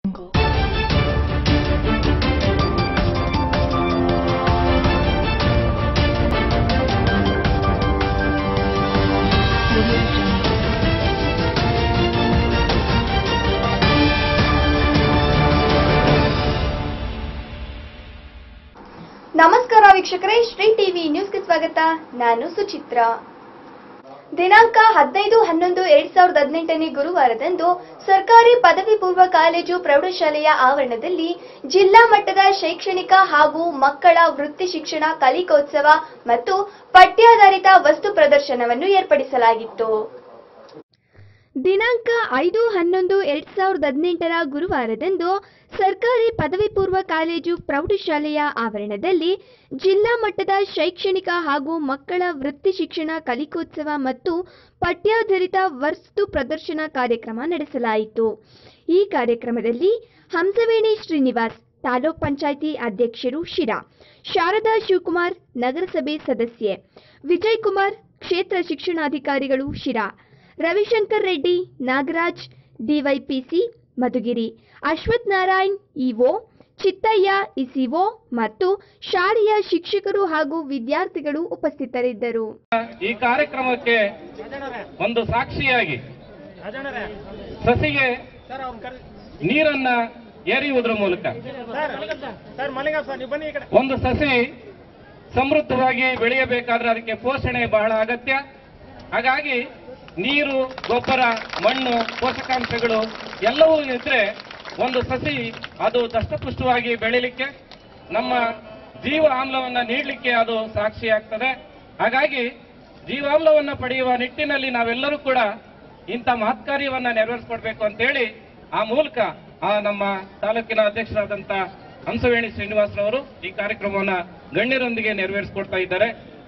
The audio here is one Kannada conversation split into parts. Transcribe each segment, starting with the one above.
ನಮಸ್ಕಾರ ವೀಕ್ಷಕರೇ, ಶ್ರೀ ಟಿವಿ ನ್ಯೂಸ್ಗೆ ಸ್ವಾಗತ. ನಾನು ಸುಚಿತ್ರಾ. ದಿನಾಂಕ 15/11/2018 ಗುರುವಾರದಂದು ಸರ್ಕಾರಿ ಪದವಿ ಪೂರ್ವ ಕಾಲೇಜು ಪ್ರೌಢಶಾಲೆಯ ಆವರಣದಲ್ಲಿ ಜಿಲ್ಲಾ ಮಟ್ಟದ ಶೈಕ್ಷಣಿಕ ಹಾಗೂ ಮಕ್ಕಳ ವೃತ್ತಿ ಶಿಕ್ಷಣ ಕಲಿಕೋತ್ಸವ ಮತ್ತು ಪಠ್ಯಾಧಾರಿತ ವಸ್ತು ಪ್ರದರ್ಶನವನ್ನು ಏರ್ಪಡಿಸಲಾಗಿತ್ತು. ದಿನಾಂಕ 5/11/2018 ಗುರುವಾರದಂದು ಸರ್ಕಾರಿ ಪದವಿ ಪೂರ್ವ ಕಾಲೇಜು ಪ್ರೌಢಶಾಲೆಯ ಆವರಣದಲ್ಲಿ ಜಿಲ್ಲಾ ಮಟ್ಟದ ಶೈಕ್ಷಣಿಕ ಹಾಗೂ ಮಕ್ಕಳ ವೃತ್ತಿ ಶಿಕ್ಷಣ ಕಲಿಕೋತ್ಸವ ಮತ್ತು ಪಠ್ಯಾಧಾರಿತ ವಸ್ತು ಪ್ರದರ್ಶನ ಕಾರ್ಯಕ್ರಮ ನಡೆಸಲಾಯಿತು. ಈ ಕಾರ್ಯಕ್ರಮದಲ್ಲಿ ಹಂಸವೇಣಿ ಶ್ರೀನಿವಾಸ್, ತಾಲೂಕ್ ಪಂಚಾಯಿತಿ ಅಧ್ಯಕ್ಷರು ಶಿರಾ, ಶಾರದಾ ಶಿವಕುಮಾರ್, ನಗರಸಭೆ ಸದಸ್ಯೆ, ವಿಜಯ್ ಕುಮಾರ್, ಕ್ಷೇತ್ರ ಶಿಕ್ಷಣಾಧಿಕಾರಿಗಳು Sira, Ravishankar Reddy, Nagaraj, DYPC Madhugiri, Ashwath Narayan EO, Chittaiah ECO ಮತ್ತು ಶಾಲೆಯ ಶಿಕ್ಷಕರು ಹಾಗೂ ವಿದ್ಯಾರ್ಥಿಗಳು ಉಪಸ್ಥಿತರಿದ್ದರು. ಈ ಕಾರ್ಯಕ್ರಮಕ್ಕೆ ಒಂದು ಸಾಕ್ಷಿಯಾಗಿ ಸಸಿಗೆ ನೀರನ್ನ ಎರೆಯುವುದರ ಮೂಲಕ ಒಂದು ಸಸಿ ಸಮೃದ್ಧವಾಗಿ ಬೆಳೆಯಬೇಕಾದ್ರೆ ಅದಕ್ಕೆ ಪೋಷಣೆ ಬಹಳ ಅಗತ್ಯ. ಹಾಗಾಗಿ ನೀರು, ಗೊಬ್ಬರ, ಮಣ್ಣು, ಪೋಷಕಾಂಶಗಳು ಎಲ್ಲವೂ ಇದ್ರೆ ಒಂದು ಸಸಿ ಅದು ದಷ್ಟಪುಷ್ಟವಾಗಿ ಬೆಳಿಲಿಕ್ಕೆ, ನಮ್ಮ ಜೀವ ಆಮ್ಲವನ್ನ ನೀಡಲಿಕ್ಕೆ ಅದು ಸಾಕ್ಷಿಯಾಗ್ತದೆ. ಹಾಗಾಗಿ ಜೀವಾಮ್ಲವನ್ನ ಪಡೆಯುವ ನಿಟ್ಟಿನಲ್ಲಿ ನಾವೆಲ್ಲರೂ ಕೂಡ ಇಂಥ ಮಹತ್ ಕಾರ್ಯವನ್ನ ನೆರವೇರಿಸಿಕೊಡ್ಬೇಕು ಅಂತೇಳಿ ಆ ಮೂಲಕ ನಮ್ಮ ತಾಲೂಕಿನ ಅಧ್ಯಕ್ಷರಾದಂತ ಹಂಸವೇಣಿ ಶ್ರೀನಿವಾಸರವರು ಈ ಕಾರ್ಯಕ್ರಮವನ್ನ ಗಣ್ಯರೊಂದಿಗೆ ನೆರವೇರಿಸಿಕೊಡ್ತಾ ಇದ್ದಾರೆ.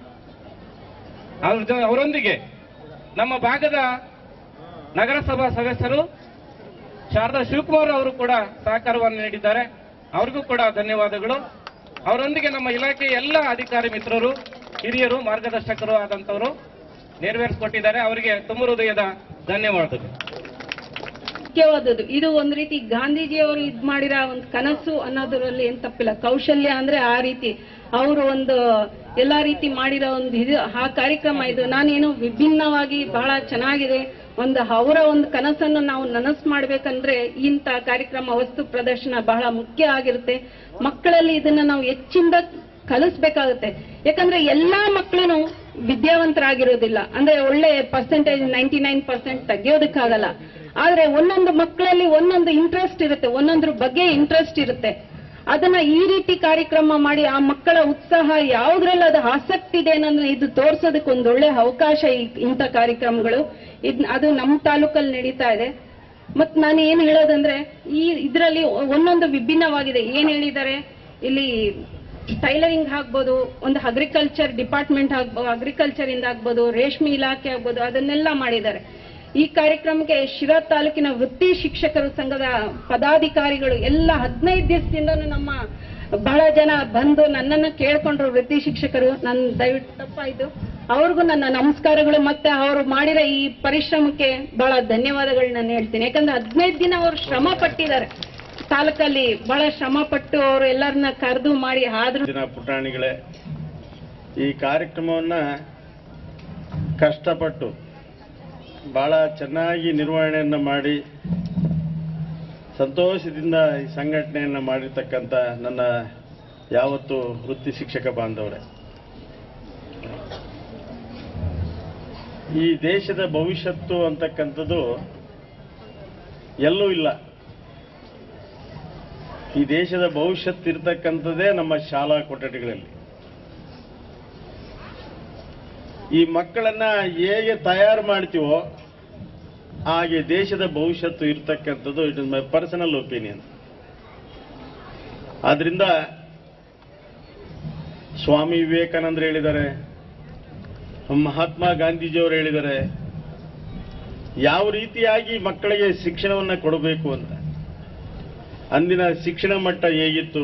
ಅವರೊಂದಿಗೆ ನಮ್ಮ ಭಾಗದ ನಗರಸಭಾ ಸದಸ್ಯರು ಶಾರದಾ ಶಿವಕುಮಾರ್ ಅವರು ಕೂಡ ಸಹಕಾರವನ್ನು ನೀಡಿದ್ದಾರೆ. ಅವರಿಗೂ ಕೂಡ ಧನ್ಯವಾದಗಳು. ಅವರೊಂದಿಗೆ ನಮ್ಮ ಇಲಾಖೆಯ ಎಲ್ಲ ಅಧಿಕಾರಿ ಮಿತ್ರರು, ಹಿರಿಯರು, ಮಾರ್ಗದರ್ಶಕರು ಆದಂತವರು ನೆರವೇರಿಸಿಕೊಟ್ಟಿದ್ದಾರೆ. ಅವರಿಗೆ ತುಂಬ ಹೃದಯದ ಧನ್ಯವಾದಗಳು. ಮುಖ್ಯವಾದದ್ದು ಇದು ಒಂದು ರೀತಿ ಗಾಂಧೀಜಿಯವರು ಮಾಡಿರೋ ಒಂದು ಕನಸು ಅನ್ನೋದರಲ್ಲಿ ಏನ್ ತಪ್ಪಿಲ್ಲ. ಕೌಶಲ್ಯ ಅಂದ್ರೆ ಆ ರೀತಿ ಅವರು ಒಂದು ಎಲ್ಲಾ ರೀತಿ ಮಾಡಿರೋ ಒಂದು ಇದು ಆ ಕಾರ್ಯಕ್ರಮ. ಇದು ನಾನೇನು ವಿಭಿನ್ನವಾಗಿ ಬಹಳ ಚೆನ್ನಾಗಿದೆ. ಅವರ ಒಂದು ಕನಸನ್ನು ನಾವು ನನಸು ಮಾಡ್ಬೇಕಂದ್ರೆ ಇಂಥ ಕಾರ್ಯಕ್ರಮ, ವಸ್ತು ಪ್ರದರ್ಶನ ಬಹಳ ಮುಖ್ಯ ಆಗಿರುತ್ತೆ. ಮಕ್ಕಳಲ್ಲಿ ಇದನ್ನ ನಾವು ಹೆಚ್ಚಿಂದ ಕಲಿಸ್ಬೇಕಾಗುತ್ತೆ. ಯಾಕಂದ್ರೆ ಎಲ್ಲಾ ಮಕ್ಕಳು ವಿದ್ಯಾವಂತರಾಗಿರೋದಿಲ್ಲ. ಅಂದ್ರೆ ಒಳ್ಳೆ ಪರ್ಸೆಂಟೇಜ್ 99% ತೆಗೆಯೋದಕ್ಕಾಗಲ್ಲ. ಆದ್ರೆ ಒಂದೊಂದು ಮಕ್ಕಳಲ್ಲಿ ಒಂದೊಂದು ಇಂಟ್ರೆಸ್ಟ್ ಇರುತ್ತೆ, ಒಂದೊಂದ್ರ ಬಗ್ಗೆ ಇಂಟ್ರೆಸ್ಟ್ ಇರುತ್ತೆ. ಅದನ್ನ ಈ ರೀತಿ ಕಾರ್ಯಕ್ರಮ ಮಾಡಿ ಆ ಮಕ್ಕಳ ಉತ್ಸಾಹ ಯಾವ್ದ್ರಲ್ಲಿ ಅದು ಆಸಕ್ತಿ ಇದೆ ಅನ್ನೋದನ್ನ ಇದು ತೋರ್ಸೋದಕ್ಕೆ ಒಂದೊಳ್ಳೆ ಅವಕಾಶ ಇಂಥ ಕಾರ್ಯಕ್ರಮಗಳು. ಅದು ನಮ್ಮ ತಾಲೂಕಲ್ಲಿ ನಡೀತಾ ಇದೆ. ಮತ್ ನಾನು ಏನ್ ಹೇಳೋದಂದ್ರೆ ಇದರಲ್ಲಿ ಒಂದೊಂದು ವಿಭಿನ್ನವಾಗಿದೆ. ಏನ್ ಹೇಳಿದ್ದಾರೆ ಇಲ್ಲಿ, ಟೈಲರಿಂಗ್ ಆಗ್ಬೋದು, ಒಂದು ಅಗ್ರಿಕಲ್ಚರ್ ಡಿಪಾರ್ಟ್ಮೆಂಟ್ ಆಗ್ಬೋದು, ಅಗ್ರಿಕಲ್ಚರ್ ಇಂದ ಆಗ್ಬೋದು, ರೇಷ್ಮೆ ಇಲಾಖೆ ಆಗ್ಬೋದು, ಅದನ್ನೆಲ್ಲ ಮಾಡಿದ್ದಾರೆ. ಈ ಕಾರ್ಯಕ್ರಮಕ್ಕೆ ಶಿರಾ ತಾಲೂಕಿನ ವೃತ್ತಿ ಶಿಕ್ಷಕರ ಸಂಘದ ಪದಾಧಿಕಾರಿಗಳು ಎಲ್ಲ 15 ದಿವಸದಿಂದ ನಮ್ಮ ಬಹಳ ಜನ ಬಂದು ನನ್ನನ್ನು ಕೇಳ್ಕೊಂಡ್ರು. ವೃತ್ತಿ ಶಿಕ್ಷಕರು, ನನ್ನ ದಯವಿಟ್ಟು ತಪ್ಪಾಯ್ತು, ಅವ್ರಿಗೂ ನನ್ನ ನಮಸ್ಕಾರಗಳು. ಮತ್ತೆ ಅವರು ಮಾಡಿರೋ ಈ ಪರಿಶ್ರಮಕ್ಕೆ ಬಹಳ ಧನ್ಯವಾದಗಳು ನಾನು ಹೇಳ್ತೀನಿ. ಯಾಕಂದ್ರೆ 15 ದಿನ ಅವರು ಶ್ರಮ ಪಟ್ಟಿದ್ದಾರೆ. ತಾಲೂಕಲ್ಲಿ ಬಹಳ ಶ್ರಮ ಪಟ್ಟು ಅವರು ಎಲ್ಲರನ್ನ ಕರೆದು ಮಾಡಿ. ಆದ್ರೂ ಪುಟಾಣಿಗಳೇ, ಈ ಕಾರ್ಯಕ್ರಮವನ್ನ ಕಷ್ಟಪಟ್ಟು ಬಹಳ ಚೆನ್ನಾಗಿ ನಿರ್ವಹಣೆಯನ್ನು ಮಾಡಿ ಸಂತೋಷದಿಂದ ಈ ಸಂಘಟನೆಯನ್ನು ಮಾಡಿರ್ತಕ್ಕಂಥ ನನ್ನ ಯಾವತ್ತು ವೃತ್ತಿ ಶಿಕ್ಷಕ ಬಾಂಧವರೇ, ಈ ದೇಶದ ಭವಿಷ್ಯತ್ತು ಅಂತಕ್ಕಂಥದ್ದು ಎಲ್ಲೂ ಇಲ್ಲ. ಈ ದೇಶದ ಭವಿಷ್ಯತ್ತು ಇರ್ತಕ್ಕಂಥದ್ದೇ ನಮ್ಮ ಶಾಲಾ ಕೊಠಡಿಗಳಲ್ಲಿ. ಈ ಮಕ್ಕಳನ್ನ ಹೇಗೆ ತಯಾರು ಮಾಡ್ತೀವೋ ಹಾಗೆ ದೇಶದ ಭವಿಷ್ಯತ್ತು ಇರ್ತಕ್ಕಂಥದ್ದು. It is my personal opinion. ಆದ್ರಿಂದ ಸ್ವಾಮಿ ವಿವೇಕಾನಂದರು ಹೇಳಿದ್ದಾರೆ, ಮಹಾತ್ಮ ಗಾಂಧೀಜಿಯವರು ಹೇಳಿದ್ದಾರೆ, ಯಾವ ರೀತಿಯಾಗಿ ಮಕ್ಕಳಿಗೆ ಶಿಕ್ಷಣವನ್ನು ಕೊಡಬೇಕು ಅಂತ. ಅಂದಿನ ಶಿಕ್ಷಣ ಮಟ್ಟ ಹೇಗಿತ್ತು,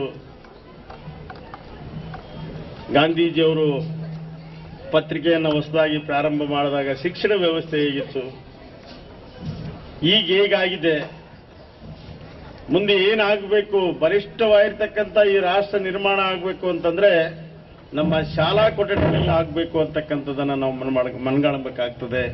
ಗಾಂಧೀಜಿಯವರು ಪತ್ರಿಕೆಯನ್ನು ಹೊಸದಾಗಿ ಪ್ರಾರಂಭ ಮಾಡಿದಾಗ ಶಿಕ್ಷಣ ವ್ಯವಸ್ಥೆ ಹೇಗಿತ್ತು, ಈಗ ಹೇಗಾಗಿದೆ, ಮುಂದೆ ಏನಾಗಬೇಕು, ಬಲಿಷ್ಠವಾಗಿರ್ತಕ್ಕಂಥ ಈ ರಾಷ್ಟ್ರ ನಿರ್ಮಾಣ ಆಗಬೇಕು ಅಂತಂದ್ರೆ ನಮ್ಮ ಶಾಲಾ ಕೊಠಡಿಗಳಲ್ಲಿ ಆಗಬೇಕು ಅಂತಕ್ಕಂಥದ್ದನ್ನ ನಾವು ಮನಗಾಣಬೇಕಾಗ್ತದೆ.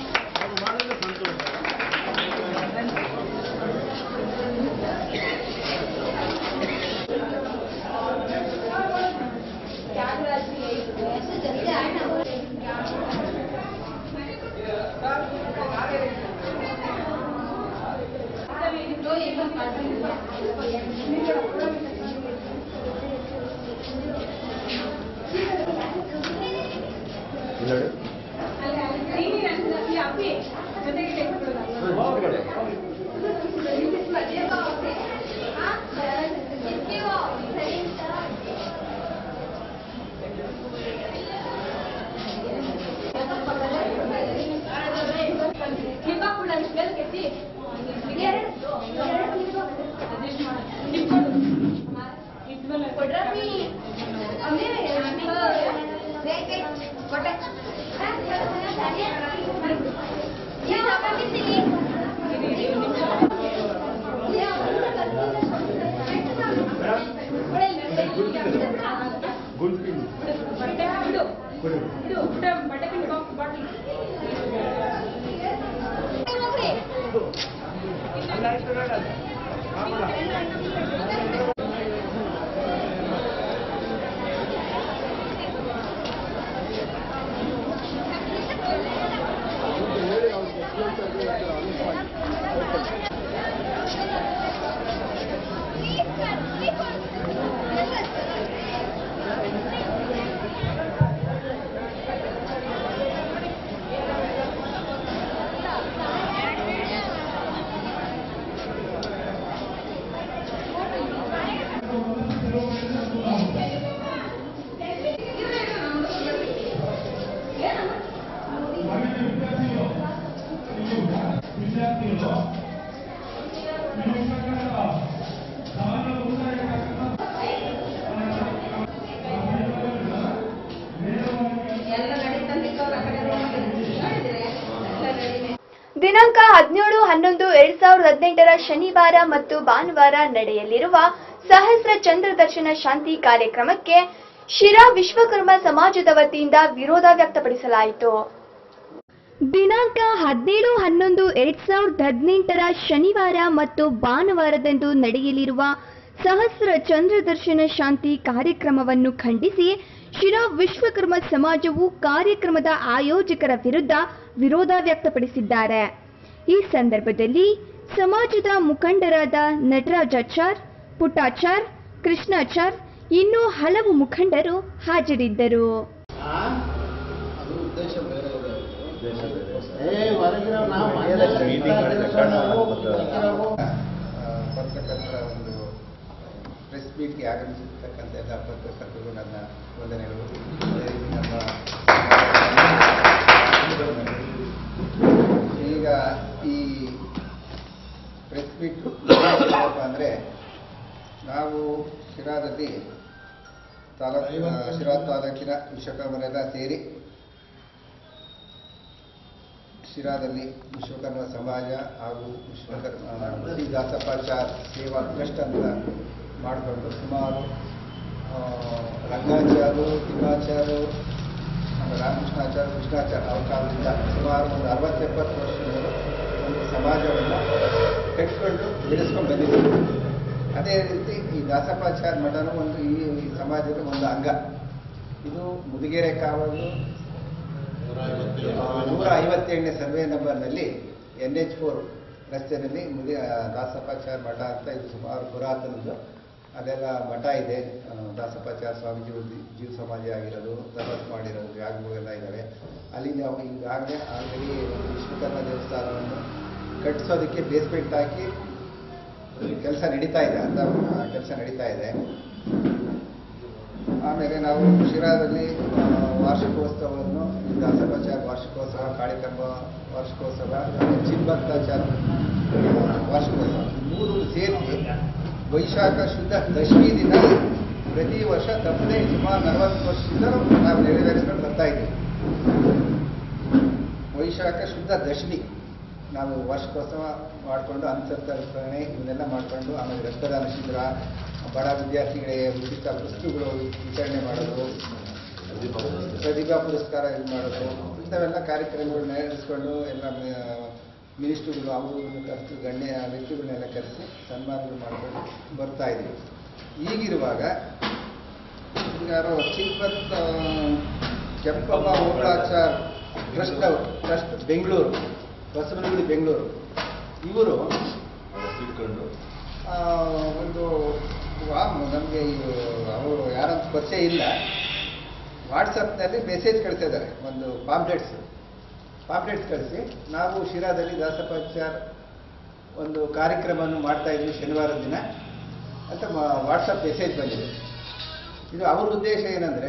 ದಿನಾಂಕ 17/11/2018 ಶನಿವಾರ ಮತ್ತು ಭಾನುವಾರ ನಡೆಯಲಿರುವ ಸಹಸ್ರ ಚಂದ್ರ ದರ್ಶನ ಶಾಂತಿ ಕಾರ್ಯಕ್ರಮಕ್ಕೆ ಶಿರಾ ವಿಶ್ವಕರ್ಮ ಸಮಾಜದ ವತಿಯಿಂದ ವಿರೋಧ ವ್ಯಕ್ತಪಡಿಸಲಾಯಿತು. ದಿನಾಂಕ 17/11/2018 ಶನಿವಾರ ಮತ್ತು ಭಾನುವಾರದಂದು ನಡೆಯಲಿರುವ ಸಹಸ್ರ ಚಂದ್ರ ದರ್ಶನ ಶಾಂತಿ ಕಾರ್ಯಕ್ರಮವನ್ನು ಖಂಡಿಸಿ ಶಿರಾ ವಿಶ್ವಕರ್ಮ ಸಮಾಜವು ಕಾರ್ಯಕ್ರಮದ ಆಯೋಜಕರ ವಿರುದ್ಧ ವಿರೋಧ ವ್ಯಕ್ತಪಡಿಸಿದ್ದಾರೆ. ಈ ಸಂದರ್ಭದಲ್ಲಿ ಸಮಾಜದ ಮುಖಂಡರಾದ ನಟರಾಜಾಚಾರ್, ಪುಟ್ಟಾಚಾರ್, ಕೃಷ್ಣಾಚಾರ್ ಇನ್ನೂ ಹಲವು ಮುಖಂಡರು ಹಾಜರಿದ್ದರು. ಪ್ರೆಸ್ ಮೀಟ್ಗೆ ಆಗಮಿಸಿರ್ತಕ್ಕಂಥ ಎಲ್ಲ ಪತ್ರಕರ್ತರು ನನ್ನ ವಂದನೆಗಳು. ಈಗ ಈ ಪ್ರೆಸ್ ಮೀಟ್ ಏನಪ್ಪ ಅಂದರೆ, ನಾವು ಶಿರಾದಲ್ಲಿ ಶಿರಾ ತಾಲೂಕಿನ ವಿಶ್ವಕರ್ಮರೆಲ್ಲ ಸೇರಿ ಶಿರಾದಲ್ಲಿ ವಿಶ್ವಕರ್ಮ ಸಮಾಜ ಹಾಗೂ ವಿಶ್ವಕರ್ಮ ದಾಸಪಾಚಾರ್ ಸೇವಾ ಟ್ರಸ್ಟ್ ಅಂತ ಮಾಡಿಕೊಂಡು ಸುಮಾರು ರಂಗಾಚಾರು, ತಿಮ್ಮಾಚಾರು, ರಾಮಕೃಷ್ಣಾಚಾರ್ಯ, ಕೃಷ್ಣಾಚಾರ್ಯ ಅವ್ರ ಕಾಲದಿಂದ ಸುಮಾರು ಒಂದು 60-70 ವರ್ಷಗಳು ಒಂದು ಸಮಾಜವನ್ನು ಕಟ್ಟಿಕೊಂಡು ಬೆಳೆಸ್ಕೊಂಡು ಬಂದಿದ್ದೀವಿ. ಅದೇ ರೀತಿ ಈ ದಾಸಪಾಚಾರ್ ಮಠನೂ ಒಂದು ಈ ಸಮಾಜದ ಒಂದು ಅಂಗ. ಇದು ಮುದಿಗೆರೆ ಕಾವಲು 158ನೇ ಸರ್ವೆ ನಂಬರ್ನಲ್ಲಿ NH4 ರಸ್ತೆಯಲ್ಲಿ ದಾಸಪಾಚಾರ್ ಮಠ ಅಂತ ಇದು ಸುಮಾರು ಪುರಾತನದ್ದು. ಅಲ್ಲೆಲ್ಲ ಮಠ ಇದೆ. ದಾಸಪಾಚಾರ್ ಸ್ವಾಮೀಜಿ ಜೀವ ಸಮಾಧಿ ಆಗಿರೋದು, ತಪಸ್ ಮಾಡಿರೋದು ಜಾಗಗಳೆಲ್ಲ ಇದ್ದಾವೆ. ಅಲ್ಲಿ ನಾವು ಈಗಾಗಲೇ ಆಲ್ರೆಡಿ ಒಂದು ವಿಶ್ವಕರ್ಮ ದೇವಸ್ಥಾನವನ್ನು ಕಟ್ಟಿಸೋದಕ್ಕೆ ಬೇಸ್ಮೆಂಟ್ ಹಾಕಿ ಕೆಲಸ ನಡೀತಾ ಇದೆ, ಅಂತ ಕೆಲಸ ನಡೀತಾ ಇದೆ. ಆಮೇಲೆ ನಾವು ಶಿರಾದಲ್ಲಿ ವಾರ್ಷಿಕೋತ್ಸವವನ್ನು, ದಾಸಪಾಚಾರ್ ವಾರ್ಷಿಕೋತ್ಸವ, ಕಾರ್ಯಕ್ರಮ ವಾರ್ಷಿಕೋತ್ಸವ, ಚಿನ್ಭಕ್ತಾಚಾರ ವಾರ್ಷಿಕೋತ್ಸವ 3 ಸೇರಿಸಿ ವೈಶಾಖ ಶುದ್ಧ ದಶಮಿ ದಿನ ಪ್ರತಿ ವರ್ಷ ತಪ್ಪದೆ ಸುಮಾರು 40 ವರ್ಷದಿಂದ ನಾವು ನೆರವೇರಿಸ್ಕೊಂಡು ಬರ್ತಾ ಇದ್ದೀವಿ. ವೈಶಾಖ ಶುದ್ಧ ದಶಮಿ ನಾವು ವಾರ್ಷಿಕೋತ್ಸವ ಮಾಡಿಕೊಂಡು ಅಂತರ್ಸರಣೆ ಇವನ್ನೆಲ್ಲ ಮಾಡಿಕೊಂಡು ಆಮೇಲೆ ರಕ್ತದಾನ ಶಿಬಿರ, ಬಡ ವಿದ್ಯಾರ್ಥಿಗಳಿಗೆ ಉಚಿತ ವಸ್ತುಗಳು ವಿತರಣೆ ಮಾಡೋದು, ಪ್ರತಿಭಾ ಪುರಸ್ಕಾರ ಇದು ಮಾಡೋದು, ಇಂಥವೆಲ್ಲ ಕಾರ್ಯಕ್ರಮಗಳನ್ನ ನಡೆಸ್ಕೊಂಡು ಎಲ್ಲ ಮಿನಿಸ್ಟ್ರುಗಳು ಅವರು ಕರೆಸಿ ಗಣ್ಯ ವ್ಯಕ್ತಿಗಳನ್ನೆಲ್ಲ ಕರೆಸಿ ಸನ್ಮಾನಗಳು ಮಾಡಿಕೊಂಡು ಬರ್ತಾ ಇದ್ದೀವಿ. ಈಗಿರುವಾಗ ಯಾರೋ ಚಿಕ್ಕಪತ್ ಕೆಂಪಮ್ಮ ಓಬಳಾಚಾರ್ ಟ್ರಸ್ಟ್ ಬೆಂಗಳೂರು, ಬಸವನಗುಡಿ ಬೆಂಗಳೂರು, ಇವರು ಒಂದು ನಮಗೆ ಅವರು ಯಾರಂತ ಪರಿಚಯ ಇಲ್ಲ, ವಾಟ್ಸಪ್ನಲ್ಲಿ ಮೆಸೇಜ್ ಕಳಿಸ್ತಾ ಇದ್ದಾರೆ, ಒಂದು ಪಾಂಪ್ಲೆಟ್ಸ್ ಕಳಿಸಿ ನಾವು ಶಿರಾದಲ್ಲಿ ದಾಸಪ್ಪಾಚಾರ್ ಒಂದು ಕಾರ್ಯಕ್ರಮವನ್ನು ಮಾಡ್ತಾ ಇದ್ವಿ ಶನಿವಾರದ ದಿನ ಅಂತ ವಾಟ್ಸಪ್ ಮೆಸೇಜ್ ಬಂದಿದೆ. ಇದು ಅವ್ರ ಉದ್ದೇಶ ಏನಂದರೆ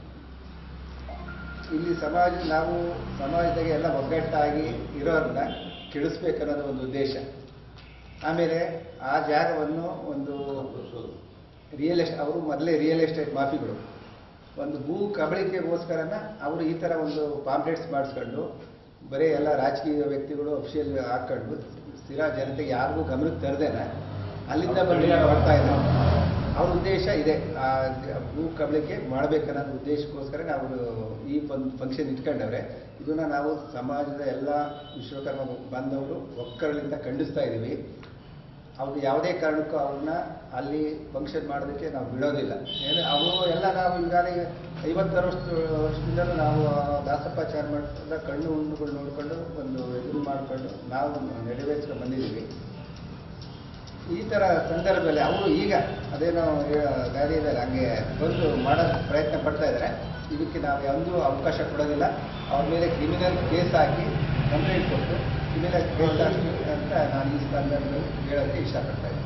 ಇಲ್ಲಿ ನಾವು ಸಮಾಜದಾಗೆ ಎಲ್ಲ ಒಗ್ಗಟ್ಟಾಗಿ ಇರೋರನ್ನ ಕೆಡಿಸ್ಬೇಕನ್ನೋದು ಒಂದು ಉದ್ದೇಶ. ಆಮೇಲೆ ಆ ಜಾಗವನ್ನು ಒಂದು ಅವರು ಮೊದಲೇ ರಿಯಲ್ ಎಸ್ಟೇಟ್ ಮಾಫಿಗಳು ಒಂದು ಭೂ ಕಬಳಿಕೆಗೋಸ್ಕರನ ಅವರು ಈ ಥರ ಒಂದು ಪಾಂಪ್ಲೆಟ್ಸ್ ಮಾಡಿಸ್ಕೊಂಡು ಬರೀ ಎಲ್ಲ ರಾಜಕೀಯ ವ್ಯಕ್ತಿಗಳು ಅಫಿಷಿಯಲ್ ಹಾಕ್ಕೊಂಡು ಸ್ಥಿರ ಜನತೆಗೆ ಯಾರಿಗೂ ಗಮನಕ್ಕೆ ತರದೇನ ಅಲ್ಲಿಂದ ಬಂದು ಬರ್ತಾ ಇದ್ದಾರೆ. ಅವ್ರ ಉದ್ದೇಶ ಇದೆ, ಆ ಭೂ ಕಬಳಿಕೆ ಮಾಡಬೇಕನ್ನೋದು ಉದ್ದೇಶಕ್ಕೋಸ್ಕರ ನಾವು ಈ ಫಂಕ್ಷನ್ ಇಟ್ಕೊಂಡವ್ರೆ. ಇದನ್ನ ನಾವು ಸಮಾಜದ ಎಲ್ಲ ವಿಶ್ವಕರ್ಮ ಬಾಂಧವರು ಒಕ್ಕರಳಿಂದ ಖಂಡಿಸ್ತಾ ಇದ್ದೀವಿ. ಅವ್ರು ಯಾವುದೇ ಕಾರಣಕ್ಕೂ ಅವ್ರನ್ನ ಅಲ್ಲಿ ಫಂಕ್ಷನ್ ಮಾಡೋದಕ್ಕೆ ನಾವು ಬಿಡೋದಿಲ್ಲ. ಅವರು ಎಲ್ಲ ನಾವು ಈಗಾಗಲೇ 50 ವರ್ಷದಿಂದಲೂ ನಾವು ದಾಸಪ್ಪಾಚಾರ ಮಠದ ಕಣ್ಣು ಹುಣ್ಣುಗಳು ನೋಡಿಕೊಂಡು ಒಂದು ಎದುರು ಮಾಡಿಕೊಂಡು ನಾವು ನೆರವೇರಿಸ್ಕೊಂಡು ಬಂದಿದ್ದೀವಿ. ಈ ಥರ ಸಂದರ್ಭದಲ್ಲಿ ಅವರು ಈಗ ಅದೇನೋ ಗಾಡಿಯಲ್ಲಿ ಹಂಗೆ ಬಂದು ಮಾಡೋ ಪ್ರಯತ್ನ ಪಡ್ತಾ ಇದ್ದಾರೆ. ಇದಕ್ಕೆ ನಾವು ಯಾವುದೂ ಅವಕಾಶ ಕೊಡೋದಿಲ್ಲ. ಅವ್ರ ಮೇಲೆ ಕ್ರಿಮಿನಲ್ ಕೇಸ್ ಹಾಕಿ ಕಂಪ್ಲೇಂಟ್ ಕೊಟ್ಟು ಕ್ರಿಮಿನಲ್ ಕೇಸ್ ಹಾಕಿ ಅಂತ ನಾನು ಈ ಸಂದರ್ಭದಲ್ಲಿ ಹೇಳೋಕ್ಕೆ ಇಷ್ಟಪಡ್ತಾ ಇದ್ದೀನಿ.